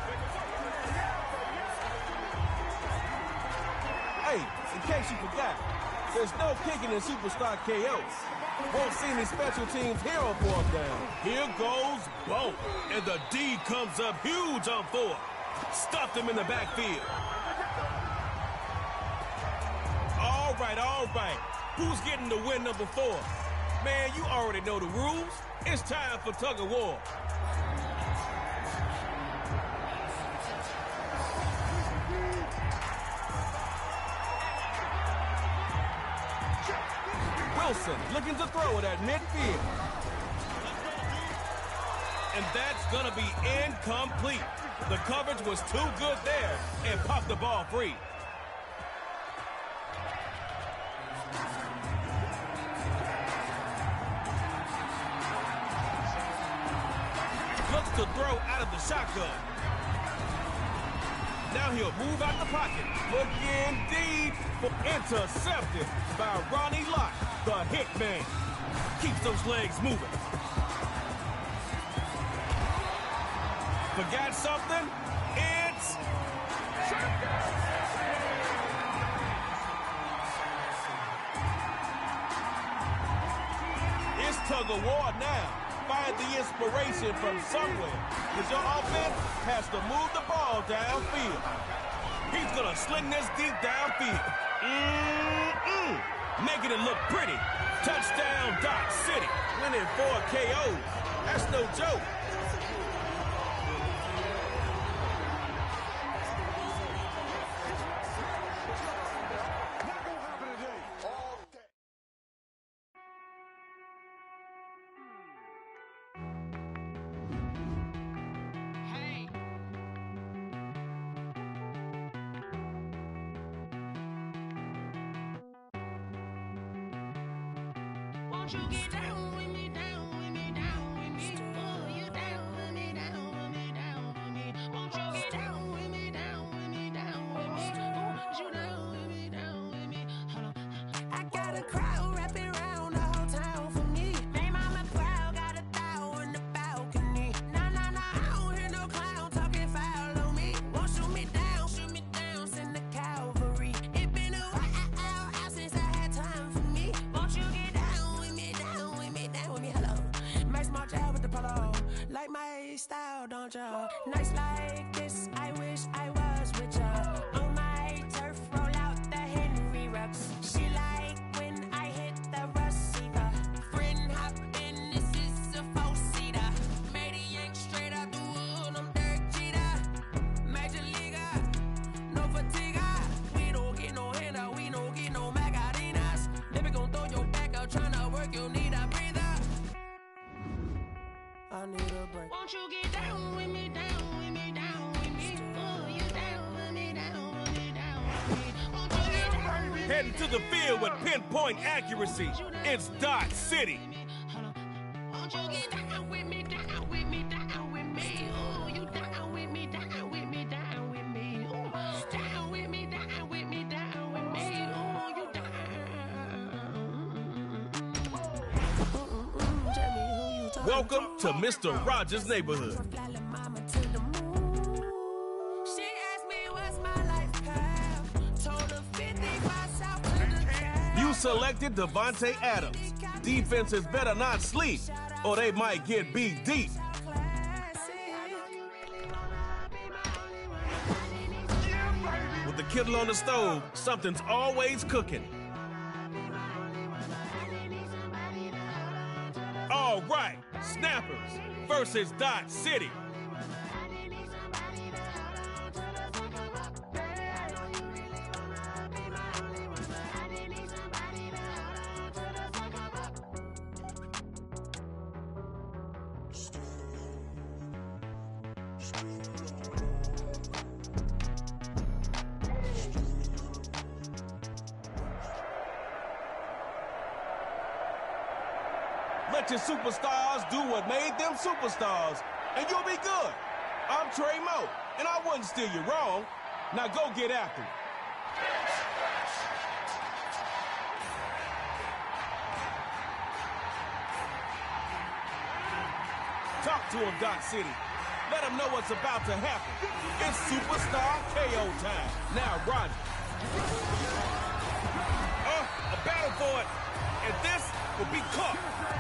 Hey, in case you forgot, there's no kicking in Superstar K O. Won't see any special teams here on fourth down. Here goes Bo. And the D comes up huge on fourth. Stuffed him in the backfield. All right, all right. Who's getting the win number four? Man, you already know the rules. It's time for tug of war. Wilson looking to throw it at midfield. And that's going to be incomplete. The coverage was too good there and popped the ball free. Looks to throw out of the shotgun. Now he'll move out the pocket. Looking deep. Intercepted by Ronnie Lott, the hitman. Keeps those legs moving. Forgot something? It's... It's tug of war now. Find the inspiration from somewhere. Because your offense has to move the ball downfield. He's gonna sling this deep downfield. Mm-mm. Making it look pretty. Touchdown, Doc City. Winning four K Os. That's no joke. Won't you get down with me, down with me, down with me? Oh, you down with me, down with me, down with me. Won't you get down with me, down with me, down with me? Oh, you down with me, down with me? Hold on. I got a crowd wrapping around the whole town for me. They mama proud, got a thou in the balcony. Nah, nah, nah, I don't hear no clown talking foul on me. Won't shoot me down, shoot me down, send the cavalry. It been a while out since I had time for me. Won't you get down with me, down with me, down with me? Hello. Max March out with the polo. Like my style, don't ya? Nights like this, I wish I was with ya. On my turf, roll out the Henry Rux. She like when I hit the receiver. Friend hop in, this is a four-seater. Made a yank straight out the wood, I'm Derek Jeter. Major Heading to the field with pinpoint accuracy. It's Dot City. Welcome to Mister Rogers' neighborhood. You selected Davante Adams. Defenses better not sleep, or they might get beat deep. With the kettle on the stove, something's always cooking. All right, Snappers versus Dot City. Let your superstars do what made them superstars, and you'll be good. I'm Trey Moe, and I wouldn't steer you wrong. Now go get after it. Talk to him, Dot City. Let him know what's about to happen. It's Superstar K O time. Now, Roger. Oh, a battle for it. And this will be caught.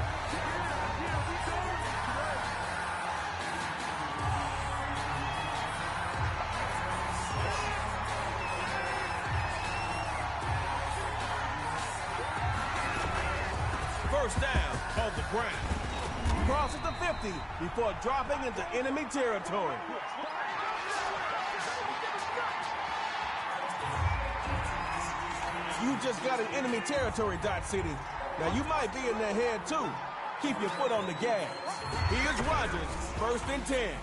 First down on the ground. Crosses the fifty before dropping into enemy territory. You just got an enemy territory, Dot City. Now you might be in their head too. Keep your foot on the gas. Here's Rogers, first and ten.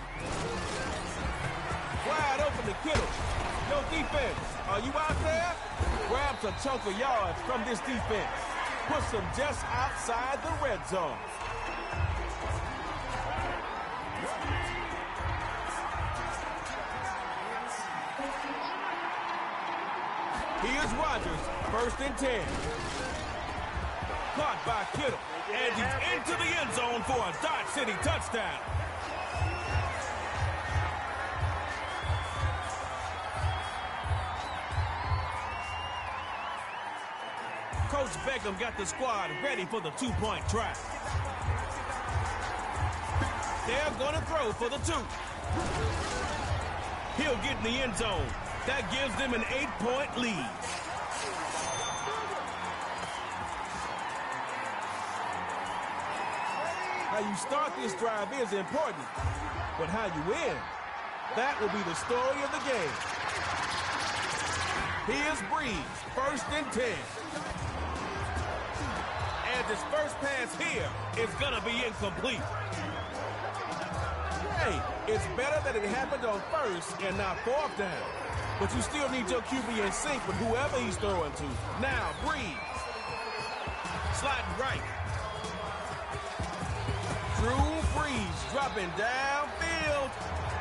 Wide open to Kittle. No defense. Are you out there? Grabs a chunk of yards from this defense. Puts them just outside the red zone. Here's Rogers, first and ten. Caught by Kittle, and he's into the end zone for a Dot City touchdown. Coach Beckham got the squad ready for the two-point try. They're going to throw for the two. He'll get in the end zone. That gives them an eight-point lead. How you start this drive is important, but how you end, that will be the story of the game. Here's Breeze, first and ten. And this first pass here is going to be incomplete. Hey, it's better that it happened on first and not fourth down. But you still need your Q B in sync with whoever he's throwing to. Now, Breeze. Sliding right. Drew Brees dropping downfield.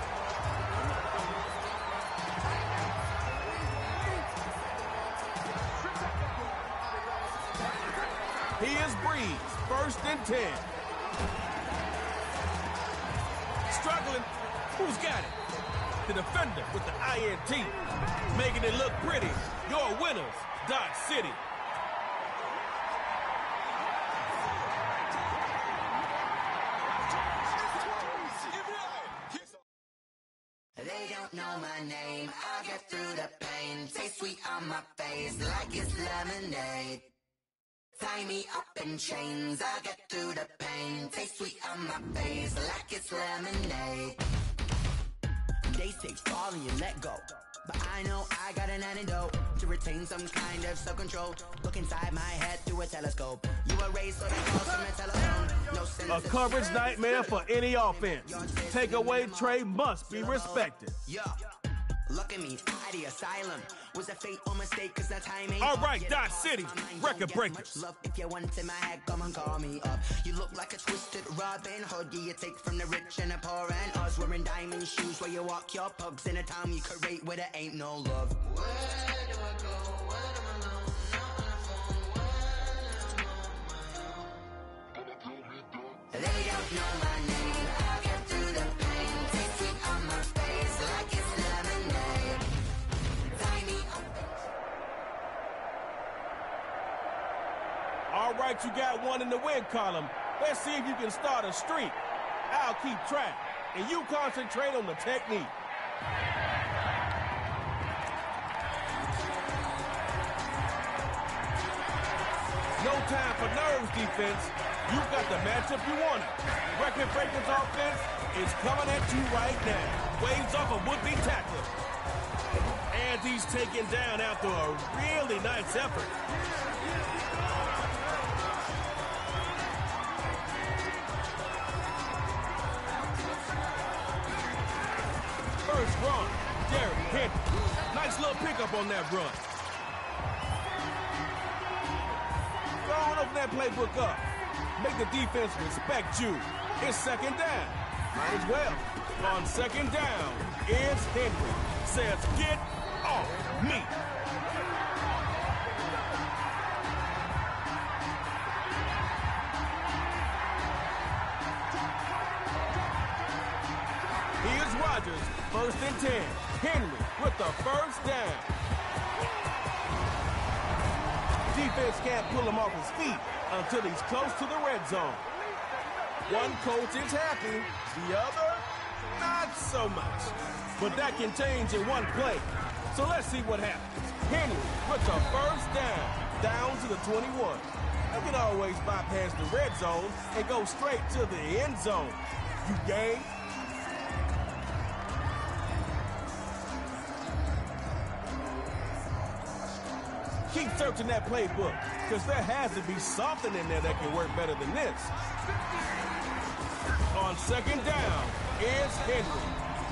He is Breeze, first and ten. Struggling. Who's got it? The defender with the I N T. Making it look pretty. Your winners, Dot City. They don't know my name. I get through the pain. Taste sweet on my face like it's lemonade. Tie me up in chains. I get through the pain. Taste sweet on my face like it's lemonade. They say fall and you let go, but I know I got an antidote to retain some kind of self-control. Look inside my head through a telescope. You erase what it calls from a telephone. No sense. A coverage nightmare for any offense. Takeaway Trey must be respected. Yeah. Look at me, at the asylum. Was a fate or mistake, cause the time ain't All up. right, Yeah, Dot the City, cost of my mind Record don't get Breakers. much love. If you want in my head, come and call me up. You look like a twisted Robin Hood. Yeah, you take from the rich and the poor and us. Wearing diamond shoes where you walk your pugs in a town you create where there ain't no love. Where do I go? Where am I alone? Not on the phone. When I'm on my own. They don't know my name. I'll get through the pain. Taste it on my face like it's lemonade. Tie me up. All right, you got one in the win column. Let's see if you can start a streak. I'll keep track, and you concentrate on the technique. No time for nerves, defense. You've got the matchup you wanted. Record Breakers offense is coming at you right now. Waves off a would-be tackler. And he's taken down after a really nice effort. First run, Derrick Henry. Nice little pickup on that run. Go on, open that playbook up. Make the defense respect you. It's second down. Might as well. On second down, it's Henry. Says, get off me. Here's Rodgers, first and ten. Henry with the first down. Defense can't pull him off his feet until he's close to the red zone. One coach is happy, the other, not so much. But that can change in one play. So let's see what happens. Henry with the first down, down to the twenty-one. You can always bypass the red zone and go straight to the end zone. You game? Keep searching that playbook, because there has to be something in there that can work better than this. On second down, is Henry.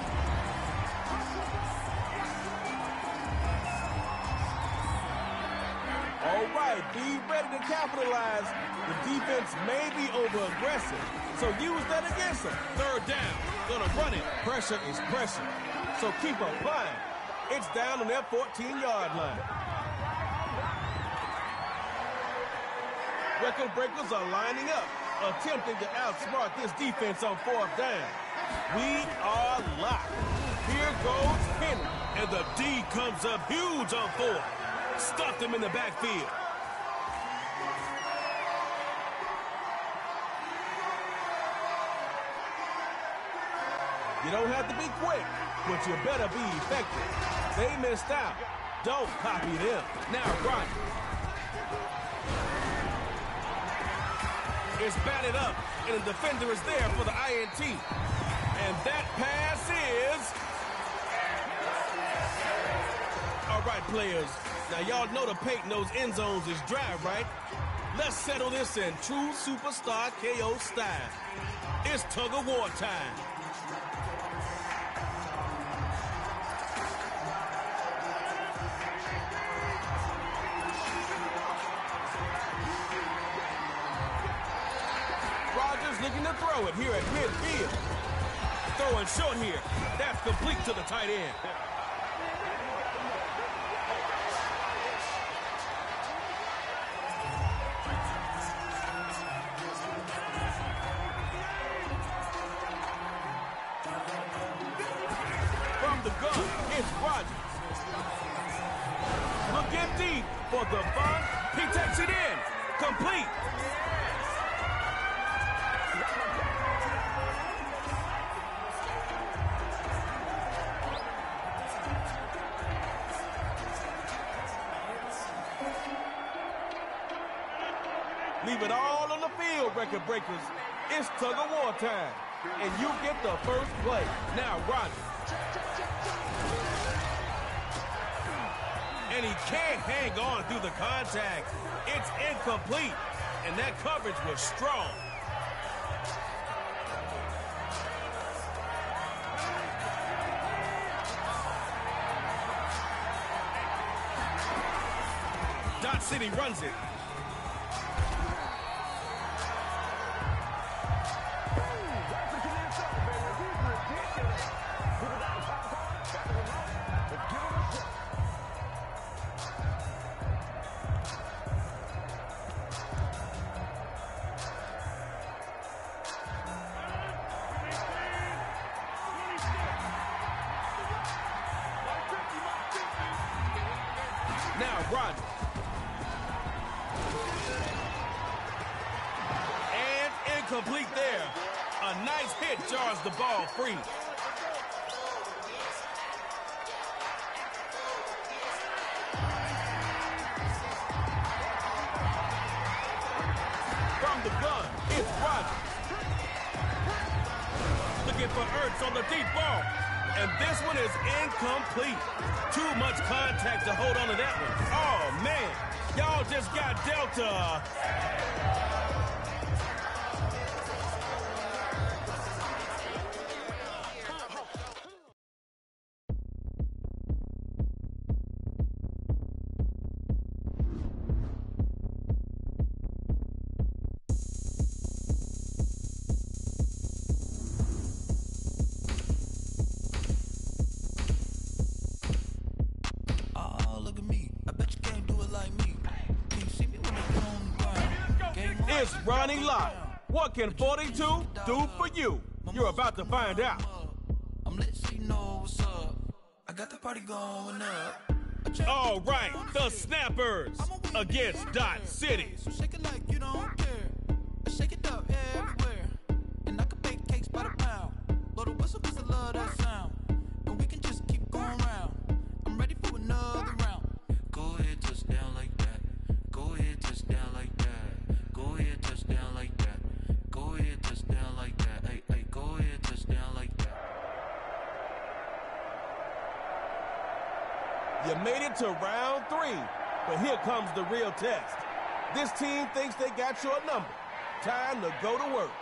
All right, be ready to capitalize. The defense may be over-aggressive, so use that against them. Third down, gonna run it. Pressure is pressure, so keep applying. It's down on their fourteen-yard line. Record Breakers are lining up, attempting to outsmart this defense on fourth down. We are locked. Here goes Henry, and the D comes up huge on fourth. Stuffed him in the backfield. You don't have to be quick, but you better be effective. They missed out. Don't copy them. Now Rodgers. It's batted up, and the defender is there for the I N T. And that pass is... All right, players. Now, y'all know the paint in those end zones is dry, right? Let's settle this in true superstar K O style. It's tug-of-war time. Rodgers looking to throw it here at midfield. Throwing short here. That's complete to the tight end. From the gun, it's Rodgers. Looking deep for the bunt. He takes it in. Complete. Leave it all on the field, Record Breakers. It's tug-of-war time, and you get the first play. Now, Rodgers. And he can't hang on through the contact. It's incomplete, and that coverage was strong. City runs it. Now Rodgers. And incomplete there. A nice hit jars the ball free. From the gun, it's Rodgers. Looking for Ertz on the deep ball. And this one is incomplete. Too much contact to hold on to that one. Oh, man. Y'all just got dealt a... It's Ronnie Lott. What can forty-two do for you? You're about to find out. I'm lit, so you know what's up. I got the party going up. All right, the Snappers against Dot City. So shake it like you don't care. I shake it up everywhere. And I can bake cakes by the pound. Blow the whistle cause I love that sound. And we can just keep going round. I'm ready for another round. Go ahead, touch down like that. Go ahead, touch down like that. Go ahead, touch down like that. Go ahead, touch down like that. Hey, hey, go ahead, touch down like that. You made it to round three, but here comes the real test. This team thinks they got your number. Time to go to work.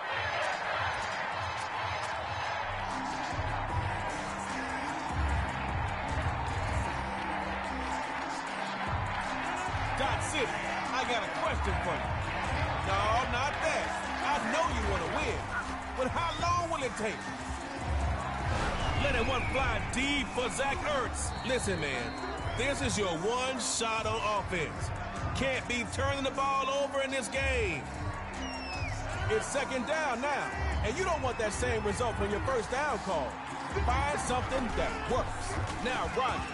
Dot City, I got a question for you. No, not that. I know you want to win. But how long will it take? Letting one fly deep for Zach Ertz. Listen, man, this is your one shot on offense. Can't be turning the ball over in this game. It's second down now, and you don't want that same result from your first down call. Find something that works. Now, Rodgers.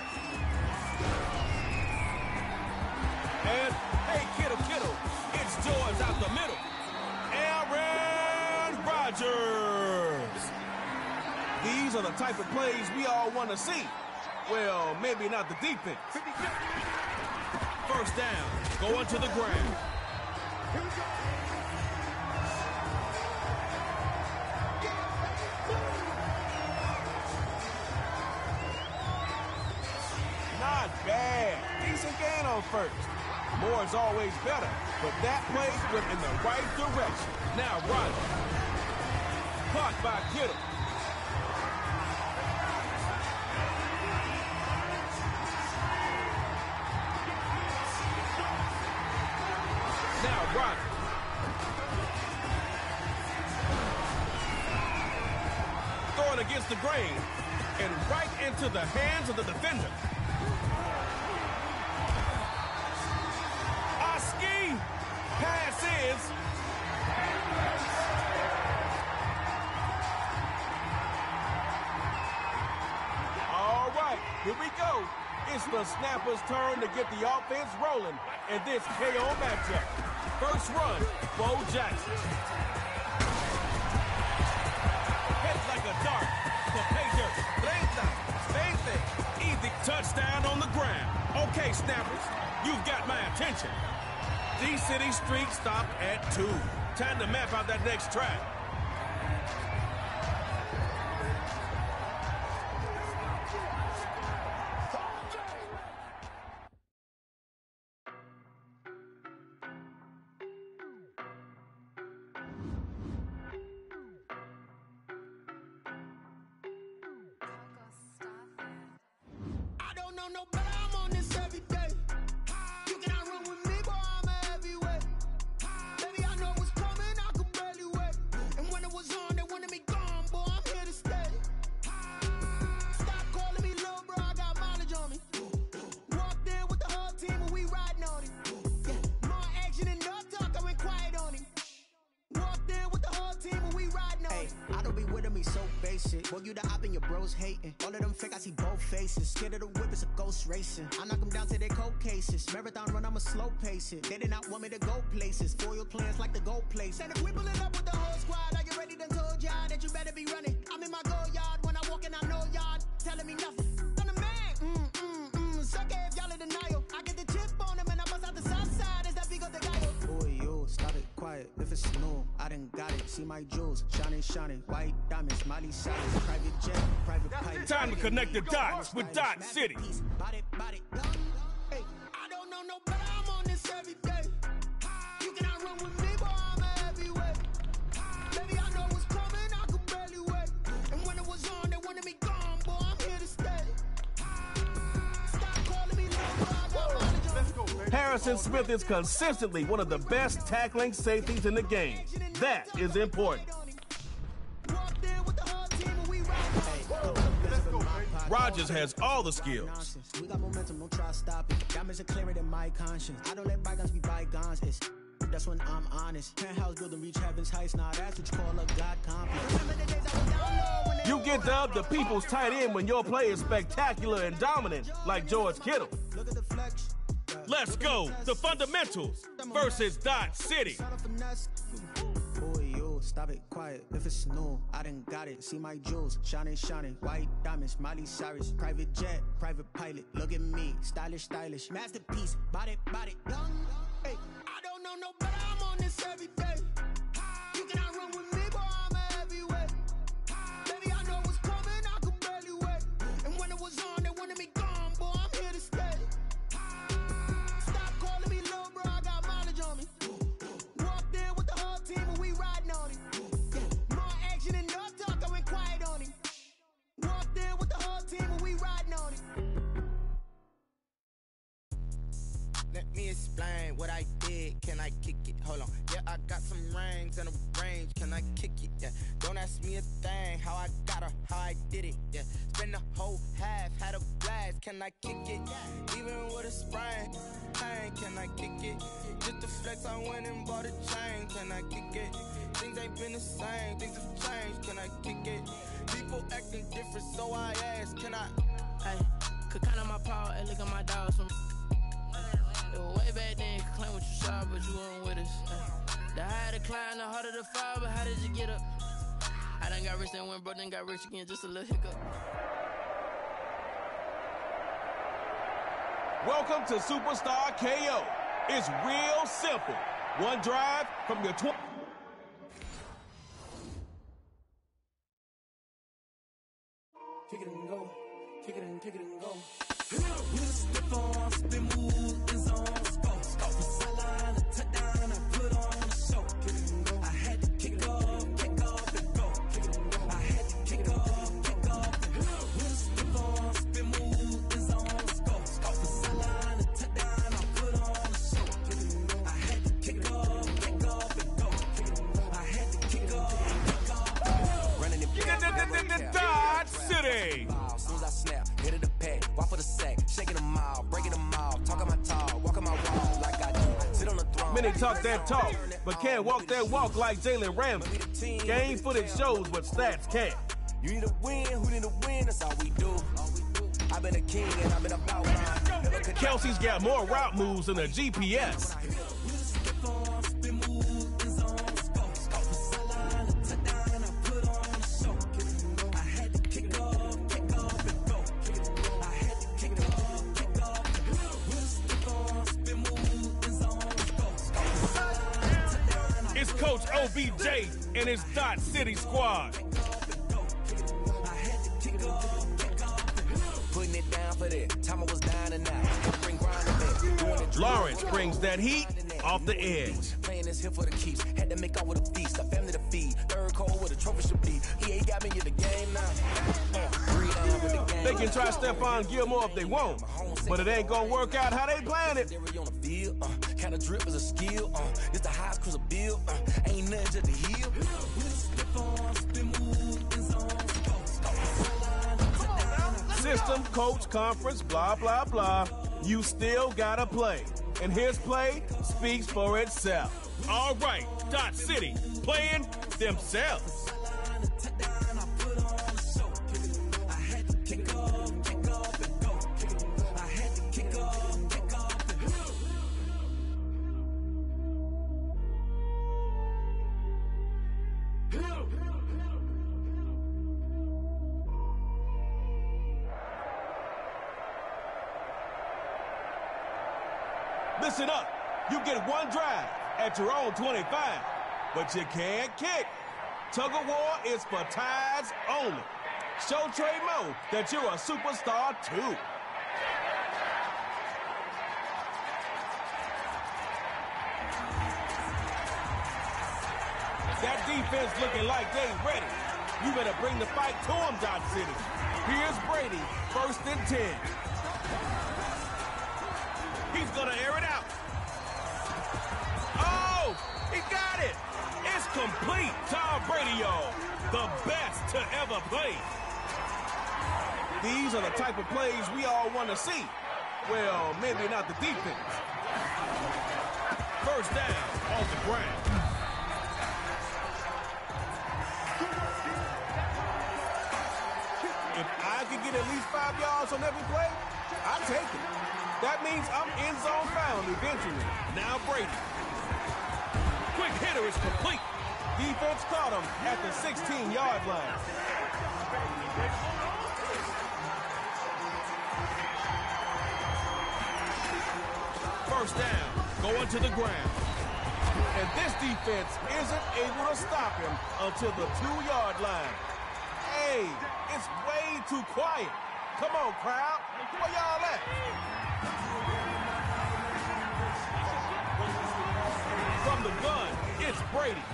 And, hey, Kittle, Kittle, it's George out the middle. Aaron Rodgers. These are the type of plays we all want to see. Well, maybe not the defense. First down, going to the ground. Not bad. Decent gain on first. More is always better, but that play went in the right direction. Now Rodgers. Caught by Kittle. Now Rodgers. Throwing against the grain and right into the hands of the defender. Oski. Pass is. All right, here we go. It's the Snappers' turn to get the offense rolling in this K O matchup. First run, Bo Jackson. Hit like a dart. Papager, treinta, veinte. Easy touchdown on the ground. Okay, Snappers, you've got my attention. D-City streak stopped at two. Time to map out that next track. I don't know no better, I'm on this every day. You cannot run we so basic. Boy, you the op and your bros hating. All of them fake, I see both faces. Scared of the whip, it's a ghost racing. I knock them down to their cold cases. Marathon run, I'ma slow pace it. They did not want me to go places. Foil plans like the gold place. And if we pulling up with the whole squad, are you ready? Done told y'all that you better be running. I'm in my go yard. When I walk in, I know y'all telling me nothing. I'm the man. Mm, mm, mm. Suck it if y'all in denial. I get the chip on them and I bust out the south side. Is that big of the guy? Boy, yo, stop it, quiet. If it's new, I done got it. See my jewels, shining, shining. White diamonds, Miley Cyrus. Private jet, private pilot. Time to connect the dots with Dot City. Body, body, hey, I don't know no better. I'm on this every day. You cannot run with me, boy. I'm a heavyweight. Baby, I know what's coming. I could barely wait. And when it was on, they wanted me gone, boy. I'm here to stay. Stop calling me little bro. I got mileage on me. Harrison Smith is consistently one of the best tackling safeties in the game. That is important. Rodgers has all the skills. We got momentum, don't try to stop it. Diamonds are clearer than my conscience. I don't let bygones be bygones. It's that's when I'm honest. Penthouse building reach heaven's heights. Now that's what you call a God complex. Remember the days I was down low when they You get dubbed the people's tight end when your play is spectacular and dominant, like George Kittle. Look at the flex. Let's go. The fundamentals versus Dot City. Boy, yo, stop it, quiet. If it's new, I done got it. See my jewels, shining, shining. White diamonds, Miley Cyrus. Private jet, private pilot. Look at me, stylish, stylish. Masterpiece, body, body. Young, hey, I don't know no better. I'm on this every day. You cannot run with me, boy. I'm a heavyweight. Baby, I know what's coming. I could barely wait. And when it was on, they wanted me gone, boy. I'm here to stay. Stop calling me little bro. I got mileage on me. Walked in with the whole team and we riding on it. Yeah. More action and no talk, I went quiet on it. Walked in with the whole team and we riding on it. Let me explain what I did. Can I kick it? Hold on. Yeah, I got some rings and a range. Can I kick it? Yeah. Don't ask me a thing. How I got her, how I did it. Yeah. Spend the whole half, had a blast. Can I kick it? Even with a sprain. Pain, can I kick it? Just the flex, I went and bought a chain. Can I kick it? Things ain't been the same. Things have changed. Can I kick it? People acting different, so I ask. Can I? Hey, could count on my power and look at my dogs from. It was way back then, you could claim what you saw, but you weren't with us. Uh, the higher the climb, the harder the fall, but how did you get up? I done got rich, then went broke, then got rich again, just a little hiccup. Welcome to Superstar K O. It's real simple. One drive from your twenty. Kick it and go, kick it and kick it and go. We just step on, spin, move, and zone, scope, scope. The sideline, a touchdown, I put on the show. Kick it and go. I had to kick off, kick off and go. Kick it and go. I had to kick off, kick off and go. We just step on, spin, move, and zone, scope, scope. The sideline, a touchdown, I put on the show. Kick it and go. I had to kick off, kick off and go. Kick it and go. I had to kick off, kick off and go. Running it. Dot City. As soon as I snap, hit it the pack, walk for the sack, shaking them all, breaking them all, talking my talk, walking my walk like I do. Sit on the throne. Many talk that talk, but can't walk that walk like Jalen Ramsey. Game footage shows what stats can't. You need a win, who need a win, that's all we do. I've been a king and I've been about mine. Kelsey's got more route moves than a G P S. It's Coach O B J and his Dot City squad. Putting it down for that. Time I was dying and out. Lawrence brings that heat off the edge. Playing this here for the keeps. Had to make out with a feast. A family to feed. Third cold with a trophy should be. He ain't got me in the game now. Uh, the they can try Stephon Gilmore if they want, but it ain't gonna work out how they plan it. Uh, kind of drip is a skill. Uh, it's the highest cruiser bill. Uh, ain't nothing just to heal. System, coach, conference, blah, blah, blah. You still gotta play. And his play speaks for itself. All right, Dot City playing themselves. Listen up. You get one drive at your own twenty-five, but you can't kick. Tug of war is for ties only. Show Trey Mo that you're a superstar, too. That defense looking like they ready. You better bring the fight to them, Dot City. Here's Brady, first and ten. He's gonna air it out. Oh, he got it. It's complete. Tom Brady, y'all, the best to ever play. These are the type of plays we all want to see. Well, maybe not the defense. First down on the ground. If I could get at least five yards on every play, I'd take it. That means I'm end zone bound eventually. Now Brady. Quick hitter is complete. Defense caught him at the sixteen-yard line. First down, going to the ground. And this defense isn't able to stop him until the two-yard line. Hey, it's way too quiet. Come on, crowd. Where y'all at? From the gun, it's Brady.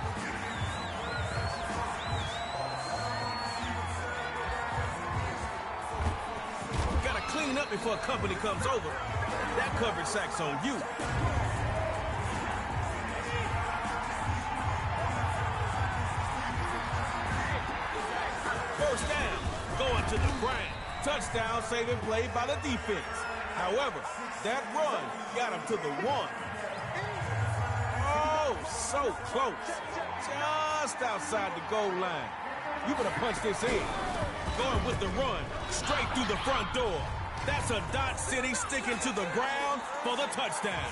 Gotta clean up before company comes over. That coverage sack's on you. First down, going to the ground. Touchdown saving play by the defense. However, that run got him to the one. Oh, so close. Just outside the goal line. You better punch this in. Going with the run, straight through the front door. That's a Dot City sticking to the ground for the touchdown.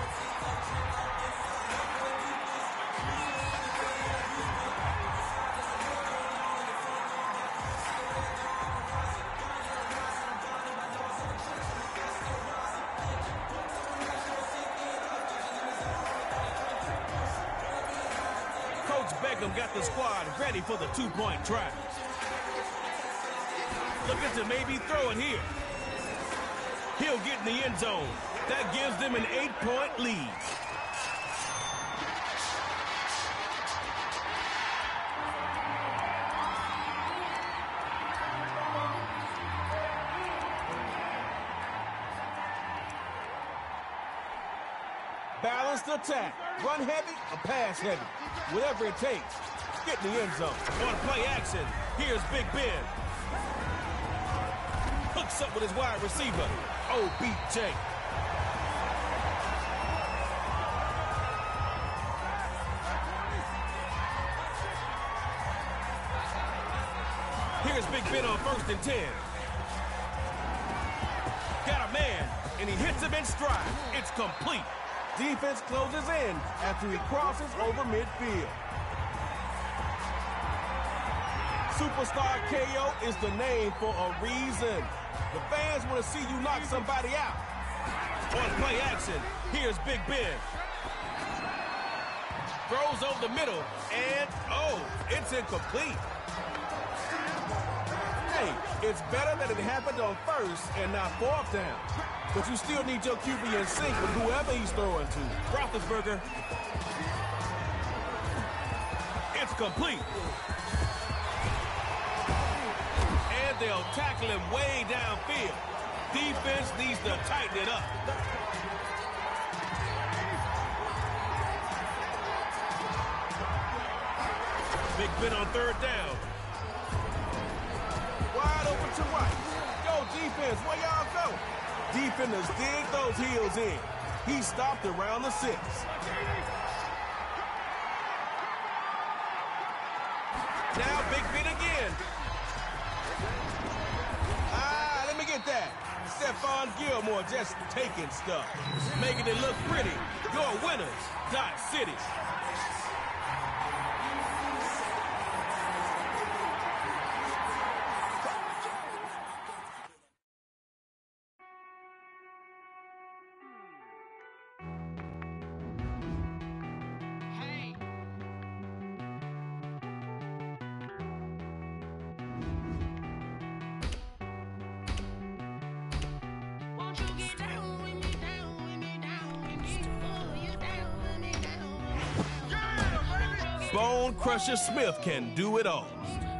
Beckham got the squad ready for the two-point try. Looking to maybe throw it here. He'll get in the end zone. That gives them an eight-point lead. Balanced attack. Run heavy or pass heavy. Whatever it takes. Get in the end zone. On play action, here's Big Ben. Hooks up with his wide receiver, O B J. Here's Big Ben on first and ten. Got a man, and he hits him in stride. It's complete. Defense closes in after he crosses over midfield. Superstar K O is the name for a reason. The fans want to see you knock somebody out. On play action, here's Big Ben. Throws over the middle, and oh, it's incomplete. Hey, it's better that it happened on first and not fourth down. But you still need your Q B in sync with whoever he's throwing to. Roethlisberger. It's complete. And they'll tackle him way downfield. Defense needs to tighten it up. Big Ben on third down. Wide open to right. Go defense, where y'all go? Defenders dig those heels in. He stopped around the six. Now Big Ben again. Ah, let me get that. Stephon Gilmore just taking stuff. Making it look pretty. Your winners, Dot City. Bone Crusher Smith can do it all.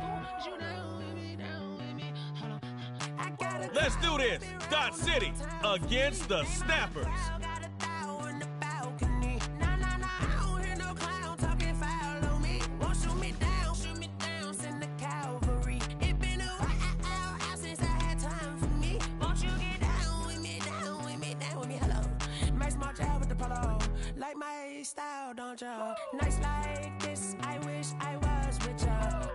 Let's do this. Dot City against the Snappers. Like my style, don't y'all? Nights like this, I wish I was with y'all.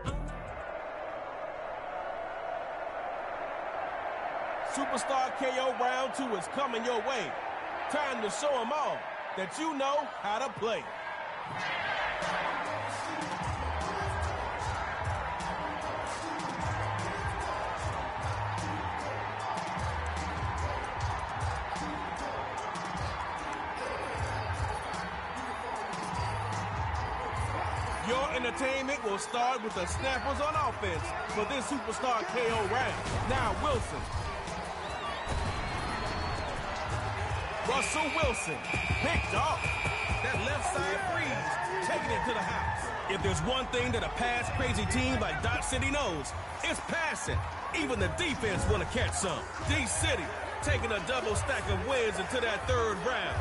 Superstar K O round two is coming your way. Time to show them all that you know how to play. Your entertainment will start with the Snappers on offense for this Superstar K O round. Now Wilson. Russell Wilson picked off. That left side freeze, taking it to the house. If there's one thing that a pass-crazy team like Dot City knows, it's passing. Even the defense want to catch some. D-City taking a double stack of wins into that third round.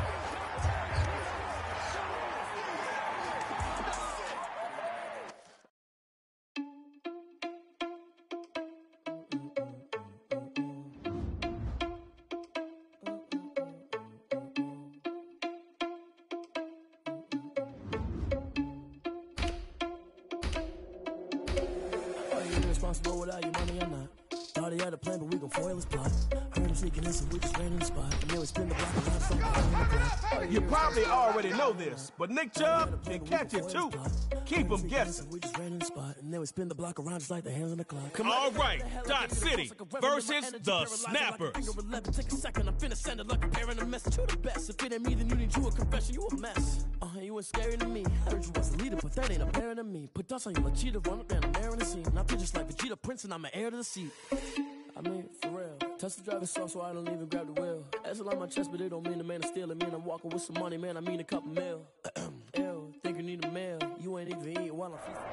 Responsible without your money or not. Thought he had a plan, but we gon' foil his plot. Heard him sneaking in, so we just ran in the spot. And then we spin the block around something on the block. You probably already know this, but Nick Chubb can catch it too. Keep him guessing. We just ran in the spot, and then we spin the block around just like the hands on the clock. All right, Dot City versus the Snappers. Take a second, I'm finna send it like a parent a message. You the best. If it ain't me, then you need you a confession. You a mess. Uh, you ain't scary to me. I heard you was a leader, but that ain't apparent to me. Put dust on you like cheetah, run up down the air in the scene. Not just like Vegeta Prince, and I'm an heir to the seat. I mean, for real. Touch the driver's soft, so I don't even grab the wheel. That's a lot on my chest, but it don't mean the man is stealing. Man, I'm walking with some money, man. I mean a couple mil. Ew, think you need a meal. You ain't even eat while I'm feasting.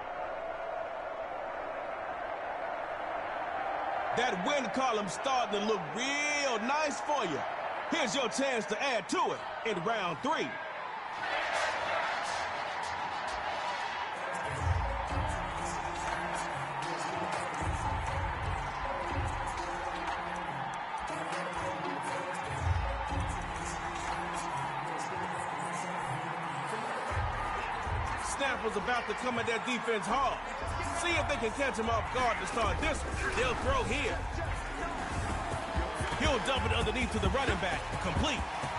That win column starting to look real nice for you. Here's your chance to add to it in round three. Snappers about to come at that defense hard. See if they can catch him off guard to start this one. They'll throw here. He'll dump it underneath to the running back. Complete.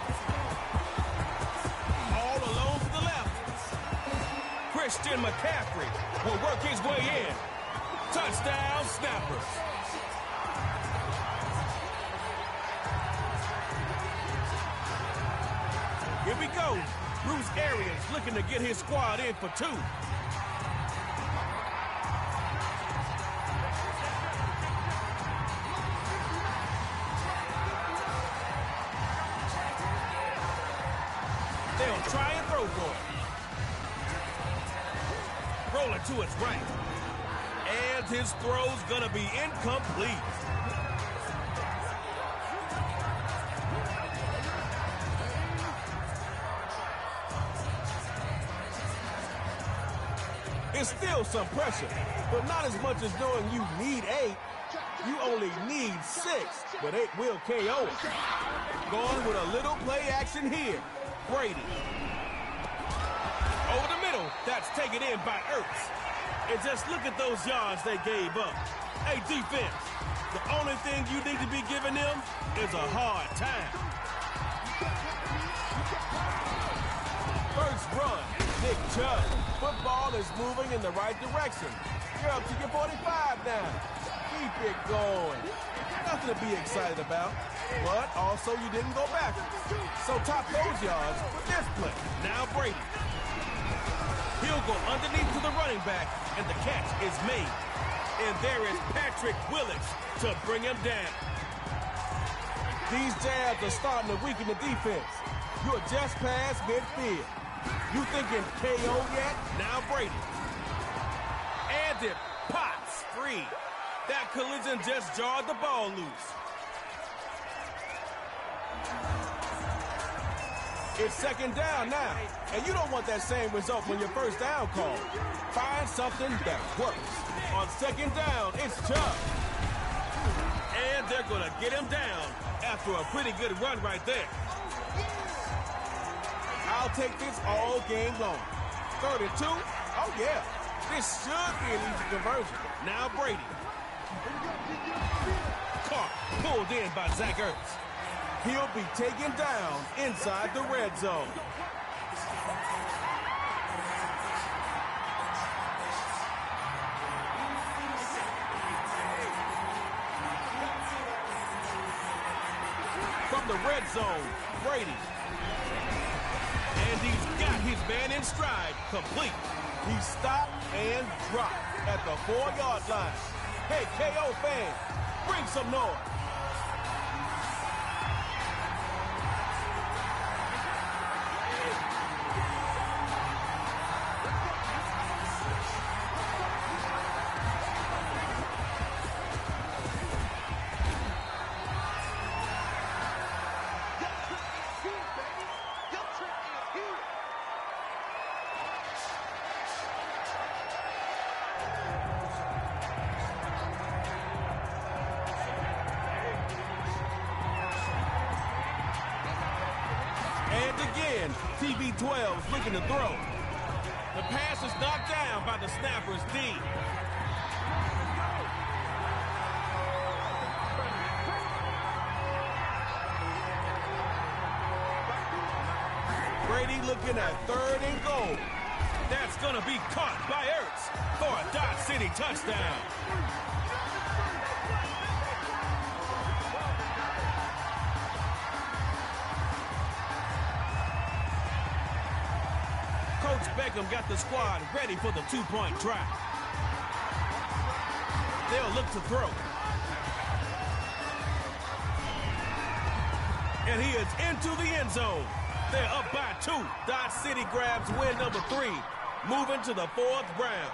All alone to the left. Christian McCaffrey will work his way in. Touchdown, Snappers. Here we go. Bruce Arians looking to get his squad in for two. They'll try and throw for it. Rolling to his right. And his throw's gonna be incomplete. It's still some pressure, but not as much as knowing you need eight. You only need six, but eight will K O it. Going with a little play action here. Brady. Over the middle. That's taken in by Ertz. And just look at those yards they gave up. Hey, defense, the only thing you need to be giving them is a hard time. First run, Nick Chubb. Football is moving in the right direction. You're up to your forty-five now. Keep it going. Nothing to be excited about, but also you didn't go backwards. So top those yards with this play. Now Brady. He'll go underneath to the running back, and the catch is made. And there is Patrick Willis to bring him down. These jabs are starting to weaken the defense. You're just past midfield. You thinking K O yet? Now Brady. And it pops free. That collision just jarred the ball loose. It's second down now, and you don't want that same result when your first down call. Find something that works. On second down, it's Chubb. And they're going to get him down after a pretty good run right there. I'll take this all game long. Third and two? Oh, yeah. This should be an easy conversion. Now Brady. Caught, pulled in by Zach Ertz. He'll be taken down inside the red zone. From the red zone, Brady. And he's got his man in stride, complete. He stopped and dropped at the four-yard line. Hey, K O fans, bring some noise. T B twelve's looking to throw. The pass is knocked down by the snapper's D. Brady looking at third and goal. That's going to be caught by Ertz for a Dodge City touchdown. Coach Beckham got the squad ready for the two-point try. They'll look to throw. And he is into the end zone. They're up by two. Dodge City grabs win number three, moving to the fourth round.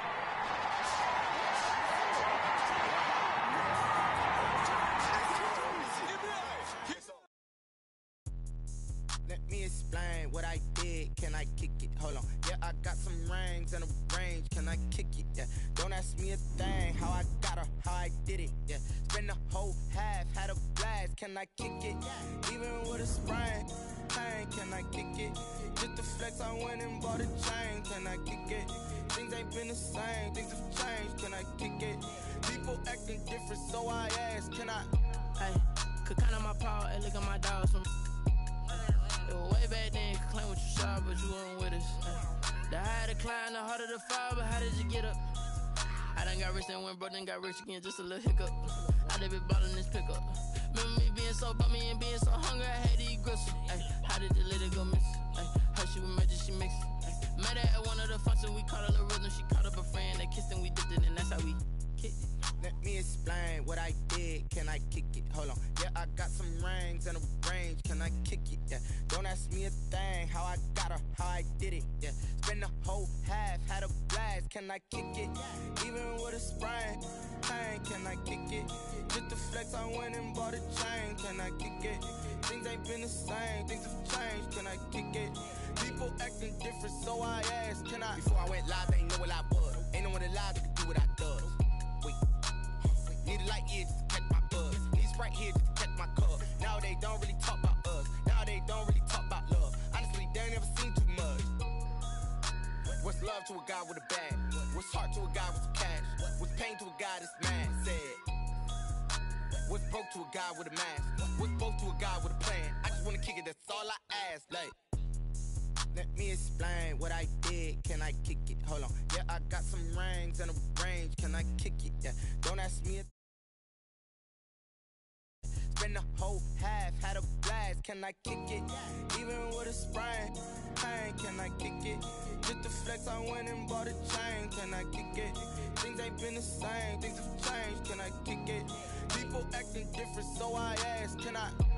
Let me explain what I did. Can I kick it? Hold on. Yeah, I got some rings and a range. Can I kick it? Yeah. Don't ask me a thing. How I got her, how I did it. Yeah. Spend the whole half, had a blast. Can I kick it? Even with a sprain. Pain, can I kick it? Just the flex, I went and bought a chain. Can I kick it? Things ain't been the same. Things have changed. Can I kick it? People acting different, so I ask. Can I? Hey, could count on my power and look at my dogs from. It was way back then, you could claim what you saw, but you weren't with us. Uh, the higher the climb, the harder the fall, but how did you get up? I done got rich and went broke, then got rich again, just a little hiccup. I done been ballin' this pickup. Remember me being so bummy and being so hungry, I had to eat gristle. Ay, how did the lady go miss? Ay, her she was magic, she mixed. Ay, met her at one of the functions, we caught her the rhythm, she caught up a friend, they kissed and we dipped it, and that's how we kicked it. Let me explain what I did. Can I kick it? Hold on. Yeah, I got some rings and a range. Can I kick it? Yeah. Don't ask me a thing. How I got her, how I did it. Yeah. Spend the whole half, had a blast. Can I kick it? Even with a sprain. Pain, can I kick it? Just the flex, I went and bought a chain. Can I kick it? Things ain't been the same. Things have changed. Can I kick it? People acting different, so I asked. Can I? Before I went live, they ain't know what I was. Ain't no one alive that could do what I does. Wait. Need a light here just to catch my buzz. Need Sprite here just to catch my cup. Now they don't really talk about us. Now they don't really talk about love. Honestly, they ain't never seen too much. What's love to a guy with a bag? What's heart to a guy with some cash? What's pain to a guy that's mad? Said. What's broke to a guy with a mask? What's both to a guy with a plan? I just wanna kick it, that's all I ask. Like, let me explain what I did. Can I kick it? Hold on. Yeah, I got some rings and a range. Can I kick it? Yeah. Don't ask me a spend the whole half, had a blast. Can I kick it? Even with a sprain. Pain, can I kick it? Just the flex, I went and bought a chain. Can I kick it? Things ain't been the same. Things have changed. Can I kick it? People acting different, so I ask. Can I?